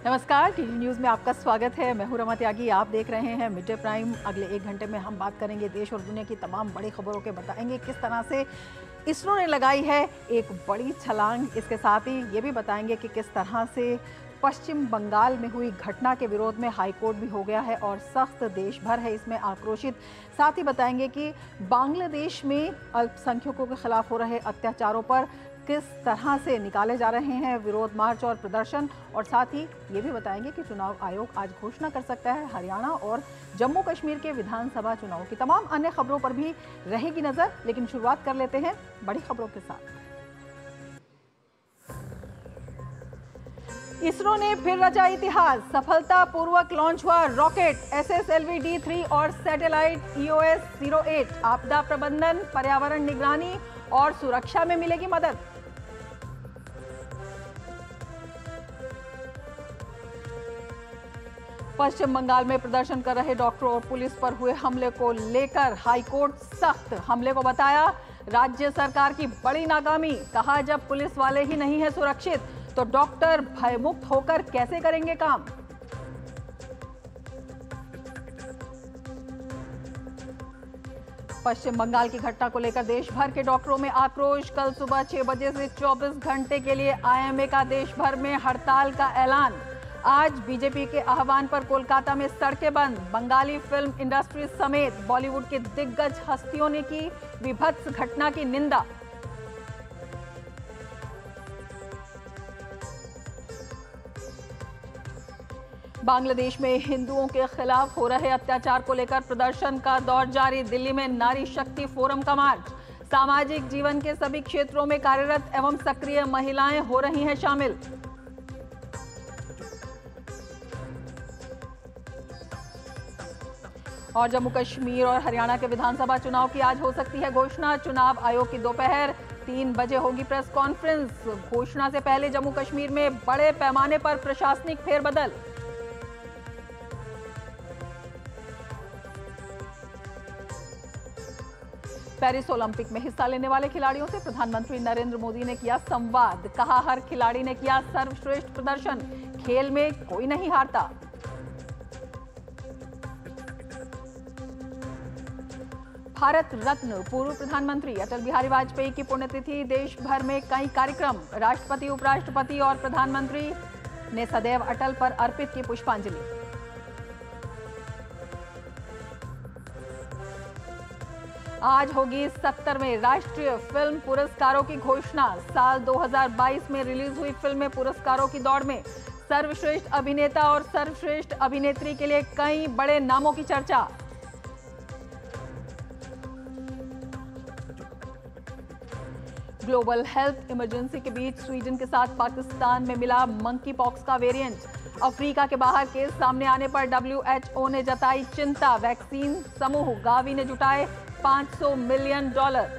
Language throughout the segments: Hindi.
नमस्कार, टीवी न्यूज़ में आपका स्वागत है। मैं हूं रमा त्यागी। आप देख रहे हैं मिड डे प्राइम। अगले 1 घंटे में हम बात करेंगे देश और दुनिया की तमाम बड़ी खबरों के, बताएंगे किस तरह से इसरो ने लगाई है एक बड़ी छलांग। इसके साथ ही ये भी बताएंगे कि किस तरह से पश्चिम बंगाल में हुई घटना के विरोध में हाईकोर्ट भी हो गया है और सख्त देश भर है इसमें आक्रोशित। साथ ही बताएंगे कि बांग्लादेश में अल्पसंख्यकों के खिलाफ हो रहे अत्याचारों पर किस तरह से निकाले जा रहे हैं विरोध मार्च और प्रदर्शन। और साथ ही ये भी बताएंगे कि चुनाव आयोग आज घोषणा कर सकता है हरियाणा और जम्मू कश्मीर के विधानसभा चुनावों की। तमाम अन्य खबरों पर भी रहेगी नजर, लेकिन शुरुआत कर लेते हैं बड़ी खबरों के साथ। इसरो ने फिर रचा इतिहास, सफलतापूर्वक लॉन्च हुआ रॉकेट SSLV-D3 और सैटेलाइट EOS-08। आपदा प्रबंधन, पर्यावरण निगरानी और सुरक्षा में मिलेगी मदद। पश्चिम बंगाल में प्रदर्शन कर रहे डॉक्टरों और पुलिस पर हुए हमले को लेकर हाईकोर्ट सख्त। हमले को बताया राज्य सरकार की बड़ी नाकामी। कहा जब पुलिस वाले ही नहीं है सुरक्षित तो डॉक्टर भयमुक्त होकर कैसे करेंगे काम। पश्चिम बंगाल की घटना को लेकर देश भर के डॉक्टरों में आक्रोश। कल सुबह 6 बजे से 24 घंटे के लिए IMA का देश भर में हड़ताल का ऐलान। आज बीजेपी के आह्वान पर कोलकाता में सड़कें बंद। बंगाली फिल्म इंडस्ट्री समेत बॉलीवुड के दिग्गज हस्तियों ने की विभत्स घटना की निंदा। बांग्लादेश में हिंदुओं के खिलाफ हो रहे अत्याचार को लेकर प्रदर्शन का दौर जारी। दिल्ली में नारी शक्ति फोरम का मार्च। सामाजिक जीवन के सभी क्षेत्रों में कार्यरत एवं सक्रिय महिलाएं हो रही हैं शामिल। और जम्मू कश्मीर और हरियाणा के विधानसभा चुनाव की आज हो सकती है घोषणा। चुनाव आयोग की दोपहर 3 बजे होगी प्रेस कॉन्फ्रेंस। घोषणा से पहले जम्मू कश्मीर में बड़े पैमाने पर प्रशासनिक फेरबदल। पेरिस ओलंपिक में हिस्सा लेने वाले खिलाड़ियों से प्रधानमंत्री नरेंद्र मोदी ने किया संवाद। कहा हर खिलाड़ी ने किया सर्वश्रेष्ठ प्रदर्शन, खेल में कोई नहीं हारता। भारत रत्न पूर्व प्रधानमंत्री अटल बिहारी वाजपेयी की पुण्यतिथि। देश भर में कई कार्यक्रम। राष्ट्रपति, उपराष्ट्रपति और प्रधानमंत्री ने सदैव अटल पर अर्पित की पुष्पांजलि। आज होगी 70वें राष्ट्रीय फिल्म पुरस्कारों की घोषणा। साल 2022 में रिलीज हुई फिल्म में पुरस्कारों की दौड़ में सर्वश्रेष्ठ अभिनेता और सर्वश्रेष्ठ अभिनेत्री के लिए कई बड़े नामों की चर्चा। ग्लोबल हेल्थ इमरजेंसी के बीच स्वीडन के साथ पाकिस्तान में मिला मंकी पॉक्स का वेरिएंट। अफ्रीका के बाहर केस सामने आने पर WHO ने जताई चिंता। वैक्सीन समूह गावी ने जुटाए $500 मिलियन।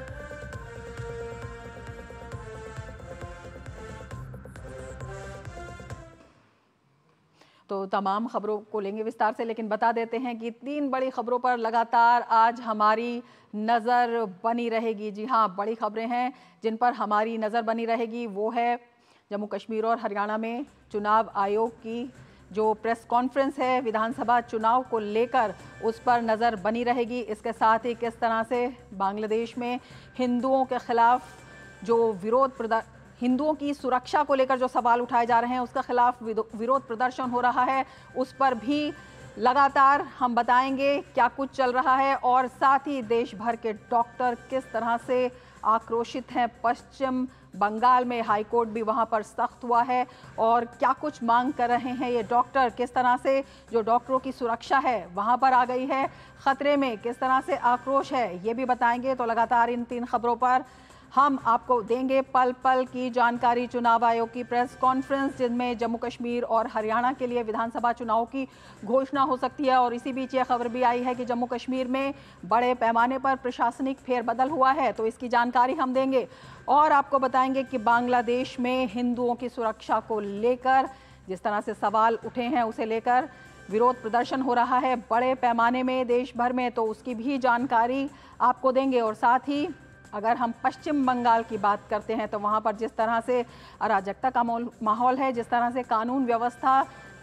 तो तमाम खबरों को लेंगे विस्तार से, लेकिन बता देते हैं कि 3 बड़ी खबरों पर लगातार आज हमारी नज़र बनी रहेगी। जी हाँ, बड़ी खबरें हैं जिन पर हमारी नज़र बनी रहेगी। वो है जम्मू कश्मीर और हरियाणा में चुनाव आयोग की जो प्रेस कॉन्फ्रेंस है विधानसभा चुनाव को लेकर, उस पर नज़र बनी रहेगी। इसके साथ ही किस तरह से बांग्लादेश में हिंदुओं के खिलाफ जो हिंदुओं की सुरक्षा को लेकर जो सवाल उठाए जा रहे हैं उसका खिलाफ विरोध प्रदर्शन हो रहा है, उस पर भी लगातार हम बताएंगे क्या कुछ चल रहा है। और साथ ही देश भर के डॉक्टर किस तरह से आक्रोशित हैं। पश्चिम बंगाल में हाईकोर्ट भी वहां पर सख्त हुआ है और क्या कुछ मांग कर रहे हैं ये डॉक्टर। किस तरह से जो डॉक्टरों की सुरक्षा है वहां पर आ गई है खतरे में, किस तरह से आक्रोश है, ये भी बताएंगे। तो लगातार इन 3 खबरों पर हम आपको देंगे पल पल की जानकारी। चुनाव आयोग की प्रेस कॉन्फ्रेंस जिनमें जम्मू कश्मीर और हरियाणा के लिए विधानसभा चुनाव की घोषणा हो सकती है। और इसी बीच यह खबर भी आई है कि जम्मू कश्मीर में बड़े पैमाने पर प्रशासनिक फेरबदल हुआ है, तो इसकी जानकारी हम देंगे। और आपको बताएंगे कि बांग्लादेश में हिंदुओं की सुरक्षा को लेकर जिस तरह से सवाल उठे हैं उसे लेकर विरोध प्रदर्शन हो रहा है बड़े पैमाने में देश भर में, तो उसकी भी जानकारी आपको देंगे। और साथ ही अगर हम पश्चिम बंगाल की बात करते हैं तो वहाँ पर जिस तरह से अराजकता का माहौल है, जिस तरह से कानून व्यवस्था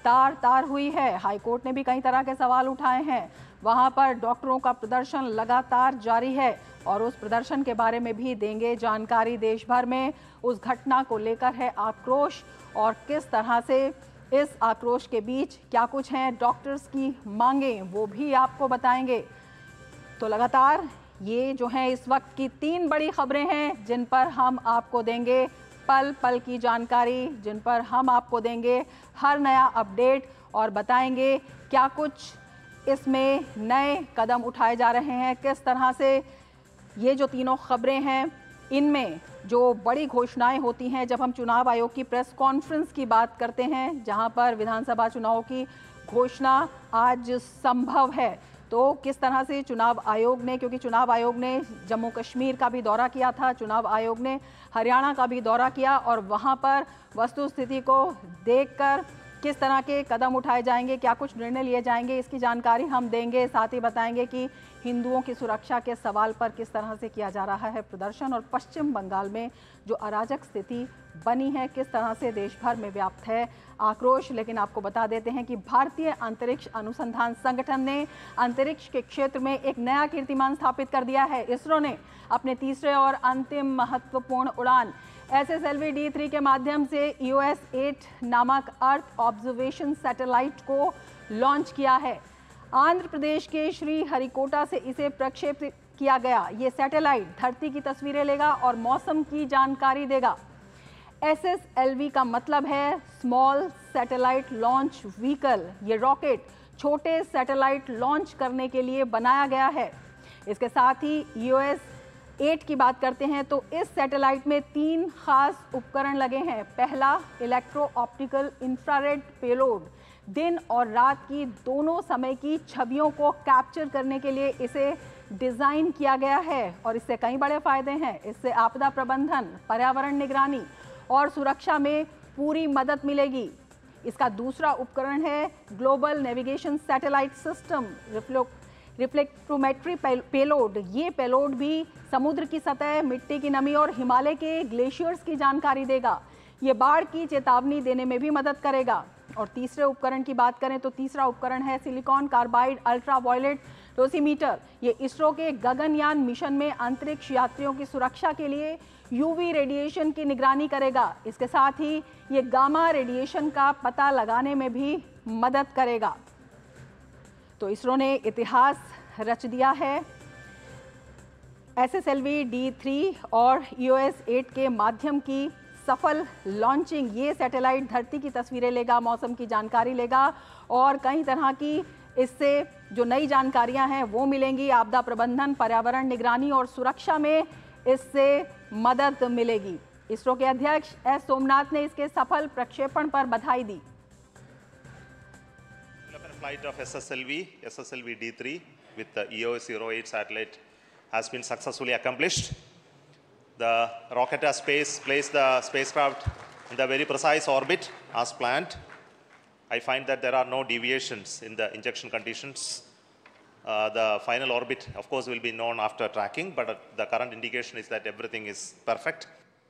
तार तार हुई है। हाईकोर्ट ने भी कई तरह के सवाल उठाए हैं। वहां पर डॉक्टरों का प्रदर्शन लगातार जारी है और उस प्रदर्शन के बारे में भी देंगे जानकारी। देश भर में उस घटना को लेकर है आक्रोश और किस तरह से इस आक्रोश के बीच क्या कुछ हैं डॉक्टर्स की मांगें, वो भी आपको बताएंगे। तो लगातार ये जो है इस वक्त की 3 बड़ी खबरें हैं जिन पर हम आपको देंगे पल पल की जानकारी, जिन पर हम आपको देंगे हर नया अपडेट और बताएंगे क्या कुछ इसमें नए कदम उठाए जा रहे हैं, किस तरह से ये जो तीनों खबरें हैं इनमें जो बड़ी घोषणाएं होती हैं। जब हम चुनाव आयोग की प्रेस कॉन्फ्रेंस की बात करते हैं जहां पर विधानसभा चुनाव की घोषणा आज संभव है, तो किस तरह से चुनाव आयोग ने, क्योंकि चुनाव आयोग ने जम्मू कश्मीर का भी दौरा किया था, चुनाव आयोग ने हरियाणा का भी दौरा किया और वहां पर वस्तु स्थिति को देखकर किस तरह के कदम उठाए जाएंगे, क्या कुछ निर्णय लिए जाएंगे, इसकी जानकारी हम देंगे। साथ ही बताएंगे कि हिंदुओं की सुरक्षा के सवाल पर किस तरह से किया जा रहा है प्रदर्शन और पश्चिम बंगाल में जो अराजक स्थिति बनी है किस तरह से देश भर में व्याप्त है आक्रोश। लेकिन आपको बता देते हैं कि भारतीय अंतरिक्ष अनुसंधान संगठन ने अंतरिक्ष के क्षेत्र में एक नया कीर्तिमान स्थापित कर दिया है। इसरो ने अपने तीसरे और अंतिम महत्वपूर्ण उड़ान SSLV-D3 के माध्यम से EOS-8 नामक अर्थ ऑब्जर्वेशन सैटेलाइट को लॉन्च किया है। आंध्र प्रदेश के श्रीहरिकोटा से इसे प्रक्षेपित किया गया। ये सैटेलाइट धरती की तस्वीरें लेगा और मौसम की जानकारी देगा। SSLV का मतलब है स्मॉल सैटेलाइट लॉन्च व्हीकल। ये रॉकेट छोटे सैटेलाइट लॉन्च करने के लिए बनाया गया है। इसके साथ ही EOS-8 की बात करते हैं तो इस सैटेलाइट में 3 खास उपकरण लगे हैं। पहला, इलेक्ट्रो ऑप्टिकल इंफ्रारेड पेलोड। दिन और रात की दोनों समय की छवियों को कैप्चर करने के लिए इसे डिज़ाइन किया गया है और इससे कई बड़े फायदे हैं। इससे आपदा प्रबंधन, पर्यावरण निगरानी और सुरक्षा में पूरी मदद मिलेगी। इसका दूसरा उपकरण है global navigation satellite system reflectometry payload. ये पेलोड भी समुद्र की सतह, मिट्टी की नमी और हिमालय के ग्लेशियर्स की जानकारी देगा। ये बाढ़ की चेतावनी देने में भी मदद करेगा। और तीसरे उपकरण की बात करें तो तीसरा उपकरण है silicon carbide ultraviolet dosimeter. ये इसरो के गगनयान मिशन में अंतरिक्ष यात्रियों की सुरक्षा के लिए यूवी रेडिएशन की निगरानी करेगा। इसके साथ ही ये गामा रेडिएशन का पता लगाने में भी मदद करेगा। तो इसरो ने इतिहास रच दिया है। SSLV-D3 और EOS-8 के माध्यम की सफल लॉन्चिंग। ये सैटेलाइट धरती की तस्वीरें लेगा, मौसम की जानकारी लेगा और कई तरह की इससे जो नई जानकारियां हैं वो मिलेंगी। आपदा प्रबंधन, पर्यावरण निगरानी और सुरक्षा में इससे मदद मिलेगी। इसरो के अध्यक्ष S सोमनाथ ने इसके सफल प्रक्षेपण पर बधाई दी। Flight of SSLV-D3 with the EOS-08 satellite has been successfully accomplished. The rocket has placed the spacecraft in the very precise orbit as planned. I find that there are no deviations in the injection conditions. The final orbit, of course, will be known after tracking, but the current indication is that everything is perfect.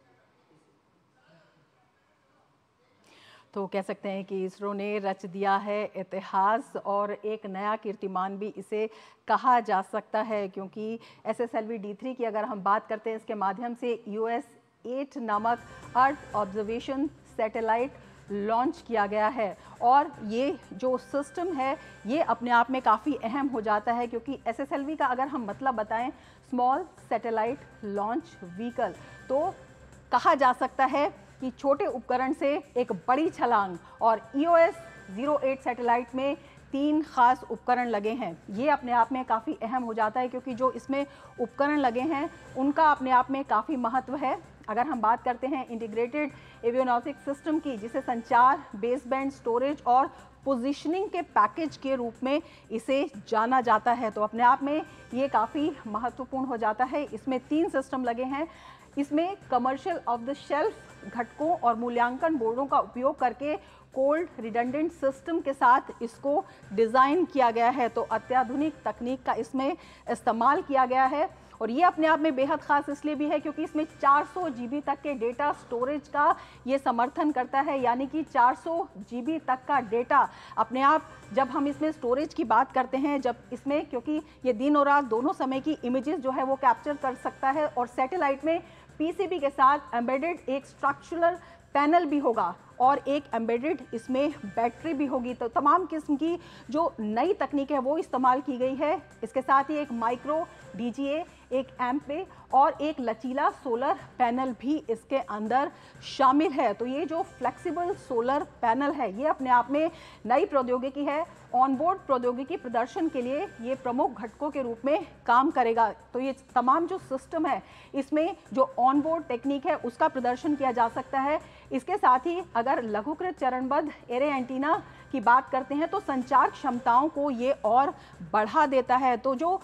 तो कह सकते हैं कि इसरो ने रच दिया है इतिहास और एक नया कीर्तिमान भी इसे कहा जा सकता है, क्योंकि SSLV-D3 की अगर हम बात करते हैं इसके माध्यम से EOS-8 नामक अर्थ ऑब्जर्वेशन सैटेलाइट लॉन्च किया गया है। और ये जो सिस्टम है ये अपने आप में काफ़ी अहम हो जाता है, क्योंकि SSLV का अगर हम मतलब बताएं स्मॉल सैटेलाइट लॉन्च व्हीकल, तो कहा जा सकता है कि छोटे उपकरण से एक बड़ी छलांग। और EOS-08 सैटेलाइट में 3 खास उपकरण लगे हैं। ये अपने आप में काफ़ी अहम हो जाता है, क्योंकि जो इसमें उपकरण लगे हैं उनका अपने आप में काफ़ी महत्व है। अगर हम बात करते हैं इंटीग्रेटेड एवियोनॉटिक्स सिस्टम की, जिसे संचार, बेसबैंड, स्टोरेज और पोजीशनिंग के पैकेज के रूप में इसे जाना जाता है, तो अपने आप में ये काफ़ी महत्वपूर्ण हो जाता है। इसमें 3 सिस्टम लगे हैं। इसमें कमर्शियल ऑफ द शेल्फ घटकों और मूल्यांकन बोर्डों का उपयोग करके कोल्ड रिडंडेंट सिस्टम के साथ इसको डिज़ाइन किया गया है। तो अत्याधुनिक तकनीक का इसमें इस्तेमाल किया गया है और ये अपने आप में बेहद ख़ास इसलिए भी है क्योंकि इसमें 400 GB तक के डेटा स्टोरेज का ये समर्थन करता है, यानी कि 400 GB तक का डेटा अपने आप जब हम इसमें स्टोरेज की बात करते हैं, जब इसमें क्योंकि ये दिन और रात दोनों समय की इमेजेस जो है वो कैप्चर कर सकता है और सैटेलाइट में PCB के साथ एम्बेडेड एक स्ट्रक्चरल पैनल भी होगा और एक एम्बेडेड इसमें बैटरी भी होगी। तो तमाम किस्म की जो नई तकनीक है वो इस्तेमाल की गई है। इसके साथ ही एक माइक्रो DGA, एक एम्पे और एक लचीला सोलर पैनल भी इसके अंदर शामिल है। तो ये जो फ्लेक्सिबल सोलर पैनल है ये अपने आप में नई प्रौद्योगिकी है। ऑनबोर्ड प्रौद्योगिकी प्रदर्शन के लिए ये प्रमुख घटकों के रूप में काम करेगा। तो ये तमाम जो सिस्टम है इसमें जो ऑनबोर्ड टेक्निक है उसका प्रदर्शन किया जा सकता है। इसके साथ ही अगर लघुकृत चरणबद्ध एरे एंटीना की बात करते हैं तो संचार क्षमताओं को ये और बढ़ा देता है। तो जो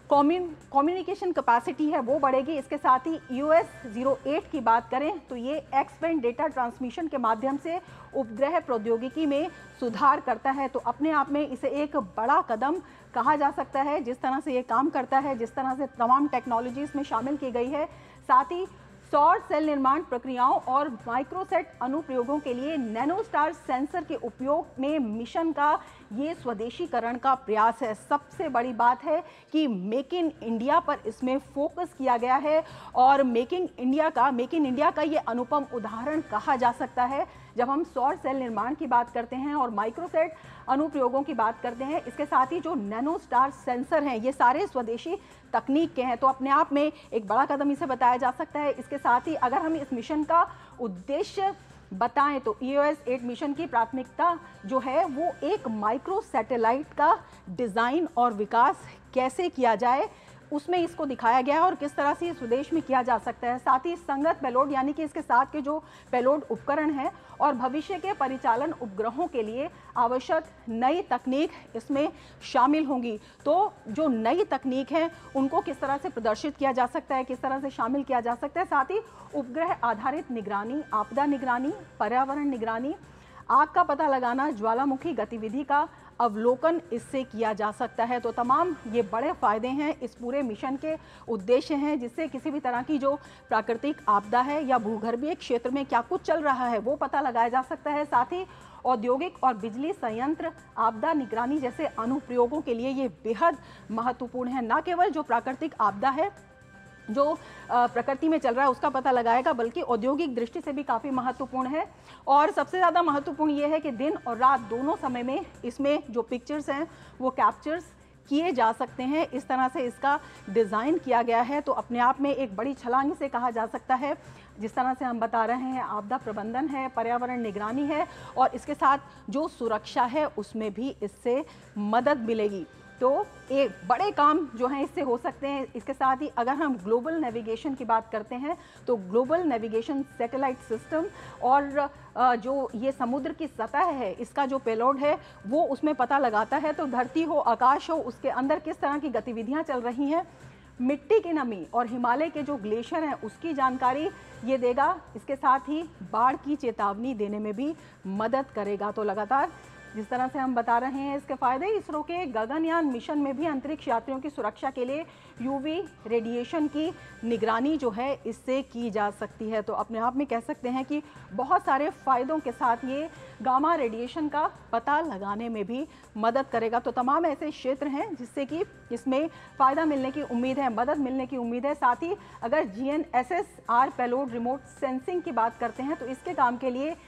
कम्युनिकेशन कैपेसिटी है वो बढ़ेगी। इसके साथ ही EOS 08 की बात करें तो ये एक्स बैंड डेटा ट्रांसमिशन के माध्यम से उपग्रह प्रौद्योगिकी में सुधार करता है। तो अपने आप में इसे एक बड़ा कदम कहा जा सकता है जिस तरह से ये काम करता है, जिस तरह से तमाम टेक्नोलॉजी इसमें शामिल की गई है। साथ ही सौर सेल निर्माण प्रक्रियाओं और माइक्रोसेट अनुप्रयोगों के लिए नैनोस्टार सेंसर के उपयोग में मिशन का ये स्वदेशीकरण का प्रयास है। सबसे बड़ी बात है कि मेक इन इंडिया पर इसमें फोकस किया गया है और मेक इन इंडिया का ये अनुपम उदाहरण कहा जा सकता है जब हम सौर सेल निर्माण की बात करते हैं और माइक्रोसेट अनुप्रयोगों की बात करते हैं। इसके साथ ही जो नैनो स्टार सेंसर हैं ये सारे स्वदेशी तकनीक के हैं। तो अपने आप में एक बड़ा कदम इसे बताया जा सकता है। इसके साथ ही अगर हम इस मिशन का उद्देश्य बताएं तो EOS 8 मिशन की प्राथमिकता जो है वो एक माइक्रो सैटेलाइट का डिज़ाइन और विकास कैसे किया जाए उसमें इसको दिखाया गया है और किस तरह से स्वदेश में किया जा सकता है। साथ ही संगत पेलोड यानी कि इसके साथ के जो पेलोड उपकरण हैं और भविष्य के परिचालन उपग्रहों के लिए आवश्यक नई तकनीक इसमें शामिल होंगी। तो जो नई तकनीक है उनको किस तरह से प्रदर्शित किया जा सकता है, किस तरह से शामिल किया जा सकता है। साथ ही उपग्रह आधारित निगरानी, आपदा निगरानी, पर्यावरण निगरानी, आग का पता लगाना, ज्वालामुखी गतिविधि का अवलोकन इससे किया जा सकता है। तो तमाम ये बड़े फायदे हैं इस पूरे मिशन के उद्देश्य हैं जिससे किसी भी तरह की जो प्राकृतिक आपदा है या भूगर्भीय क्षेत्र में क्या कुछ चल रहा है वो पता लगाया जा सकता है। साथ ही औद्योगिक और बिजली संयंत्र आपदा निगरानी जैसे अनुप्रयोगों के लिए ये बेहद महत्वपूर्ण है। न केवल जो प्राकृतिक आपदा है जो प्रकृति में चल रहा है उसका पता लगाएगा बल्कि औद्योगिक दृष्टि से भी काफ़ी महत्वपूर्ण है। और सबसे ज़्यादा महत्वपूर्ण ये है कि दिन और रात दोनों समय में इसमें जो पिक्चर्स हैं वो कैप्चर्स किए जा सकते हैं। इस तरह से इसका डिज़ाइन किया गया है। तो अपने आप में एक बड़ी छलांग से कहा जा सकता है। जिस तरह से हम बता रहे हैं आपदा प्रबंधन है, पर्यावरण निगरानी है और इसके साथ जो सुरक्षा है उसमें भी इससे मदद मिलेगी। तो एक बड़े काम जो हैं इससे हो सकते हैं। इसके साथ ही अगर हम ग्लोबल नेविगेशन की बात करते हैं तो ग्लोबल नेविगेशन सैटेलाइट सिस्टम और जो ये समुद्र की सतह है इसका जो पेलोड है वो उसमें पता लगाता है। तो धरती हो, आकाश हो, उसके अंदर किस तरह की गतिविधियां चल रही हैं, मिट्टी की नमी और हिमालय के जो ग्लेशियर हैं उसकी जानकारी ये देगा। इसके साथ ही बाढ़ की चेतावनी देने में भी मदद करेगा। तो लगातार जिस तरह से हम बता रहे हैं इसके फायदे, इसरो के गगनयान मिशन में भी अंतरिक्ष यात्रियों की सुरक्षा के लिए UV रेडिएशन की निगरानी जो है इससे की जा सकती है। तो अपने आप में कह सकते हैं कि बहुत सारे फायदों के साथ ये गामा रेडिएशन का पता लगाने में भी मदद करेगा। तो तमाम ऐसे क्षेत्र हैं जिससे कि इसमें फ़ायदा मिलने की उम्मीद है, मदद मिलने की उम्मीद है। साथ ही अगर GNSS-R पेलोड रिमोट सेंसिंग की बात करते हैं तो इसके काम के लिए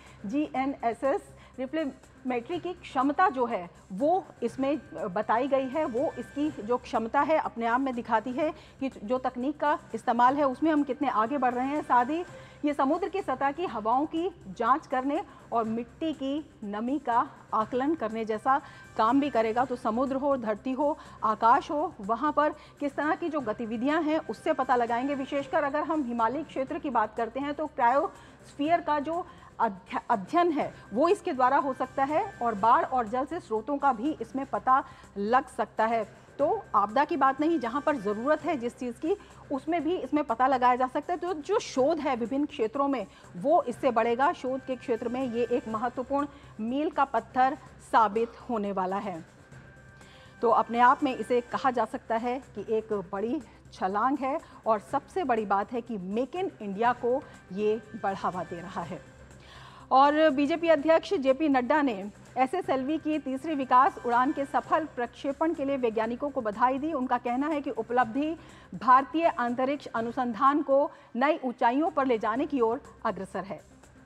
GNSS रिफ्लेक्ट्रोमेट्री की क्षमता जो है वो इसमें बताई गई है। वो इसकी जो क्षमता है अपने आप में दिखाती है कि जो तकनीक का इस्तेमाल है उसमें हम कितने आगे बढ़ रहे हैं। साथ ही ये समुद्र की सतह की हवाओं की जांच करने और मिट्टी की नमी का आकलन करने जैसा काम भी करेगा। तो समुद्र हो, धरती हो, आकाश हो, वहाँ पर किस तरह की जो गतिविधियाँ हैं उससे पता लगाएंगे। विशेषकर अगर हम हिमालयी क्षेत्र की बात करते हैं तो क्रायोस्फीयर का जो अध्ययन है वो इसके द्वारा हो सकता है और बाढ़ और जल से स्रोतों का भी इसमें पता लग सकता है। तो आपदा की बात नहीं, जहां पर ज़रूरत है जिस चीज़ की उसमें भी इसमें पता लगाया जा सकता है। तो जो शोध है विभिन्न क्षेत्रों में वो इससे बढ़ेगा। शोध के क्षेत्र में ये एक महत्वपूर्ण मील का पत्थर साबित होने वाला है। तो अपने आप में इसे कहा जा सकता है कि एक बड़ी छलांग है और सबसे बड़ी बात है कि मेक इन इंडिया को ये बढ़ावा दे रहा है। और बीजेपी अध्यक्ष जेपी नड्डा ने एसएसएलवी की तीसरी विकास उड़ान के सफल प्रक्षेपण के लिए वैज्ञानिकों को बधाई दी। उनका कहना है कि उपलब्धि भारतीय अंतरिक्ष अनुसंधान को नई ऊंचाइयों पर ले जाने की ओर अग्रसर है।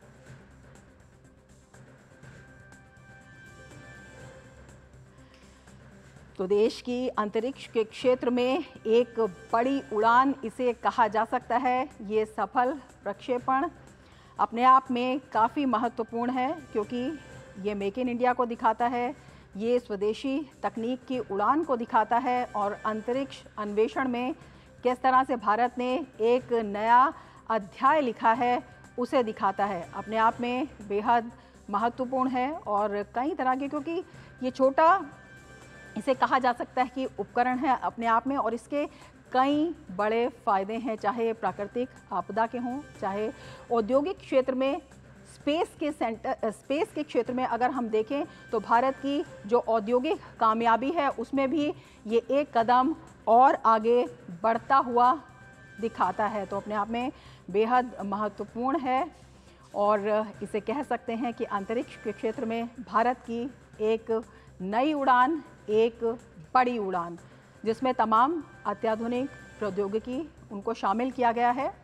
तो देश की अंतरिक्ष के क्षेत्र में एक बड़ी उड़ान इसे कहा जा सकता है। ये सफल प्रक्षेपण अपने आप में काफ़ी महत्वपूर्ण है, क्योंकि ये मेक इन इंडिया को दिखाता है, ये स्वदेशी तकनीक की उड़ान को दिखाता है और अंतरिक्ष अन्वेषण में किस तरह से भारत ने एक नया अध्याय लिखा है उसे दिखाता है। अपने आप में बेहद महत्वपूर्ण है और कई तरह के, क्योंकि ये छोटा इसे कहा जा सकता है कि उपकरण है अपने आप में, और इसके कई बड़े फायदे हैं, चाहे प्राकृतिक आपदा के हों, चाहे औद्योगिक क्षेत्र में, स्पेस के क्षेत्र में अगर हम देखें तो भारत की जो औद्योगिक कामयाबी है उसमें भी ये एक कदम और आगे बढ़ता हुआ दिखाता है। तो अपने आप में बेहद महत्वपूर्ण है और इसे कह सकते हैं कि अंतरिक्ष के क्षेत्र में भारत की एक नई उड़ान, एक बड़ी उड़ान, जिसमें तमाम अत्याधुनिक प्रौद्योगिकी उनको शामिल किया गया है।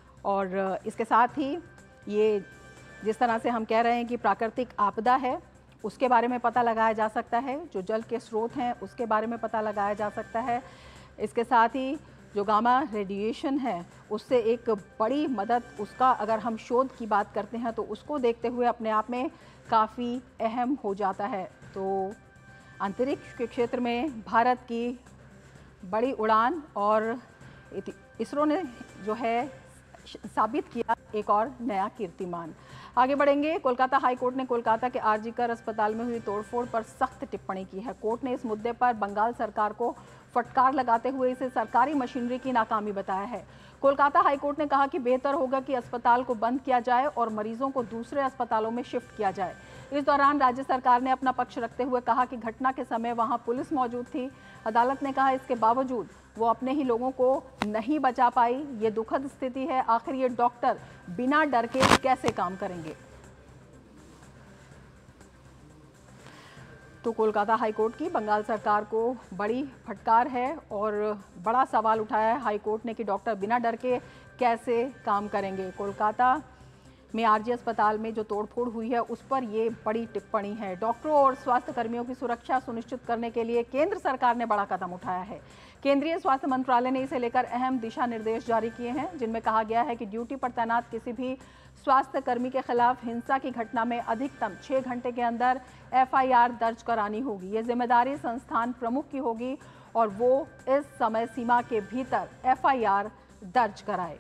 और इसके साथ ही ये जिस तरह से हम कह रहे हैं कि प्राकृतिक आपदा है उसके बारे में पता लगाया जा सकता है, जो जल के स्रोत हैं उसके बारे में पता लगाया जा सकता है। इसके साथ ही जो गामा रेडिएशन है उससे एक बड़ी मदद, उसका अगर हम शोध की बात करते हैं तो उसको देखते हुए अपने आप में काफ़ी अहम हो जाता है। तो अंतरिक्ष के क्षेत्र में भारत की बड़ी उड़ान और इसरो ने जो है साबित किया एक और नया कीर्तिमान। आगे बढ़ेंगे। कोलकाता हाई कोर्ट ने कोलकाता के आरजीकर अस्पताल में हुई तोड़फोड़ पर सख्त टिप्पणी की है। कोर्ट ने इस मुद्दे पर बंगाल सरकार को फटकार लगाते हुए इसे सरकारी मशीनरी की नाकामी बताया है। कोलकाता हाई कोर्ट ने कहा कि बेहतर होगा कि अस्पताल को बंद किया जाए और मरीजों को दूसरे अस्पतालों में शिफ्ट किया जाए। इस दौरान राज्य सरकार ने अपना पक्ष रखते हुए कहा कि घटना के समय वहां पुलिस मौजूद थी। अदालत ने कहा इसके बावजूद वो अपने ही लोगों को नहीं बचा पाई। ये दुखद स्थिति है। आखिर ये डॉक्टर बिना डर के कैसे काम करेंगे? तो कोलकाता हाईकोर्ट की बंगाल सरकार को बड़ी फटकार है और बड़ा सवाल उठाया है हाईकोर्ट ने कि डॉक्टर बिना डर के कैसे काम करेंगे। कोलकाता में आरजी अस्पताल में जो तोड़फोड़ हुई है उस पर ये बड़ी टिप्पणी है। डॉक्टरों और स्वास्थ्य कर्मियों की सुरक्षा सुनिश्चित करने के लिए केंद्र सरकार ने बड़ा कदम उठाया है। केंद्रीय स्वास्थ्य मंत्रालय ने इसे लेकर अहम दिशा निर्देश जारी किए हैं, जिनमें कहा गया है कि ड्यूटी पर तैनात किसी भी स्वास्थ्य कर्मी के खिलाफ हिंसा की घटना में अधिकतम 6 घंटे के अंदर एफआईआर दर्ज करानी होगी। ये जिम्मेदारी संस्थान प्रमुख की होगी और वो इस समय सीमा के भीतर एफआईआर दर्ज कराए।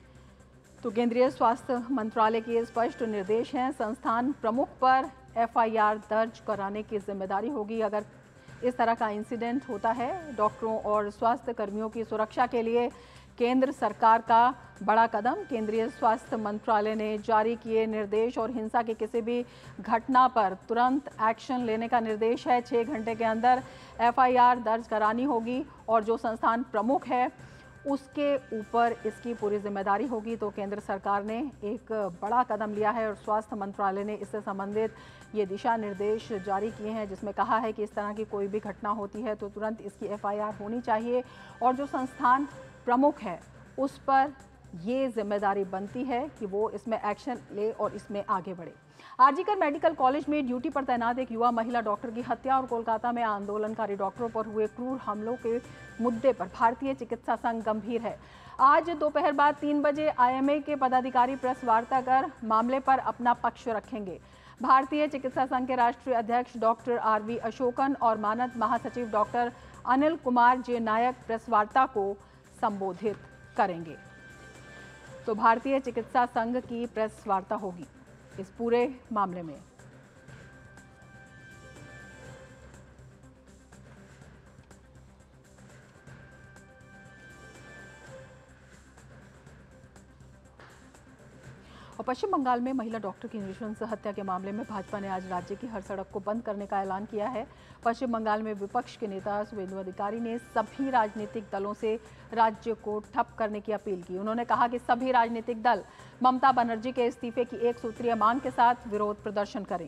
तो केंद्रीय स्वास्थ्य मंत्रालय के स्पष्ट निर्देश हैं, संस्थान प्रमुख पर एफआईआर दर्ज कराने की जिम्मेदारी होगी। अगर इस तरह का इंसिडेंट होता है, डॉक्टरों और स्वास्थ्य कर्मियों की सुरक्षा के लिए केंद्र सरकार का बड़ा कदम। केंद्रीय स्वास्थ्य मंत्रालय ने जारी किए निर्देश और हिंसा की किसी भी घटना पर तुरंत एक्शन लेने का निर्देश है। 6 घंटे के अंदर एफआईआर दर्ज करानी होगी और जो संस्थान प्रमुख है उसके ऊपर इसकी पूरी जिम्मेदारी होगी। तो केंद्र सरकार ने एक बड़ा कदम लिया है और स्वास्थ्य मंत्रालय ने इससे संबंधित ये दिशा निर्देश जारी किए हैं, जिसमें कहा है कि इस तरह की कोई भी घटना होती है तो तुरंत इसकी एफआईआर होनी चाहिए और जो संस्थान प्रमुख है उस पर ये जिम्मेदारी बनती है कि वो इसमें एक्शन ले और इसमें आगे बढ़े। आरजीकर मेडिकल कॉलेज में ड्यूटी पर तैनात एक युवा महिला डॉक्टर की हत्या और कोलकाता में आंदोलनकारी डॉक्टरों पर हुए क्रूर हमलों के मुद्दे पर भारतीय चिकित्सा संघ गंभीर है। आज दोपहर बाद 3 बजे आईएमए के पदाधिकारी प्रेस वार्ता कर मामले पर अपना पक्ष रखेंगे। भारतीय चिकित्सा संघ के राष्ट्रीय अध्यक्ष डॉक्टर आरवी अशोकन और मानद महासचिव doctor Anil Kumar J Nayak press वार्ता को संबोधित करेंगे। तो भारतीय चिकित्सा संघ की प्रेस वार्ता होगी इस पूरे मामले में। और पश्चिम बंगाल में महिला डॉक्टर की नृशंस हत्या के मामले में भाजपा ने आज राज्य की हर सड़क को बंद करने का ऐलान किया है। पश्चिम बंगाल में विपक्ष के नेता शुभेंदु अधिकारी ने सभी राजनीतिक दलों से राज्य को ठप करने की अपील की। उन्होंने कहा कि सभी राजनीतिक दल ममता बनर्जी के इस्तीफे की एक सूत्रीय मांग के साथ विरोध प्रदर्शन करें।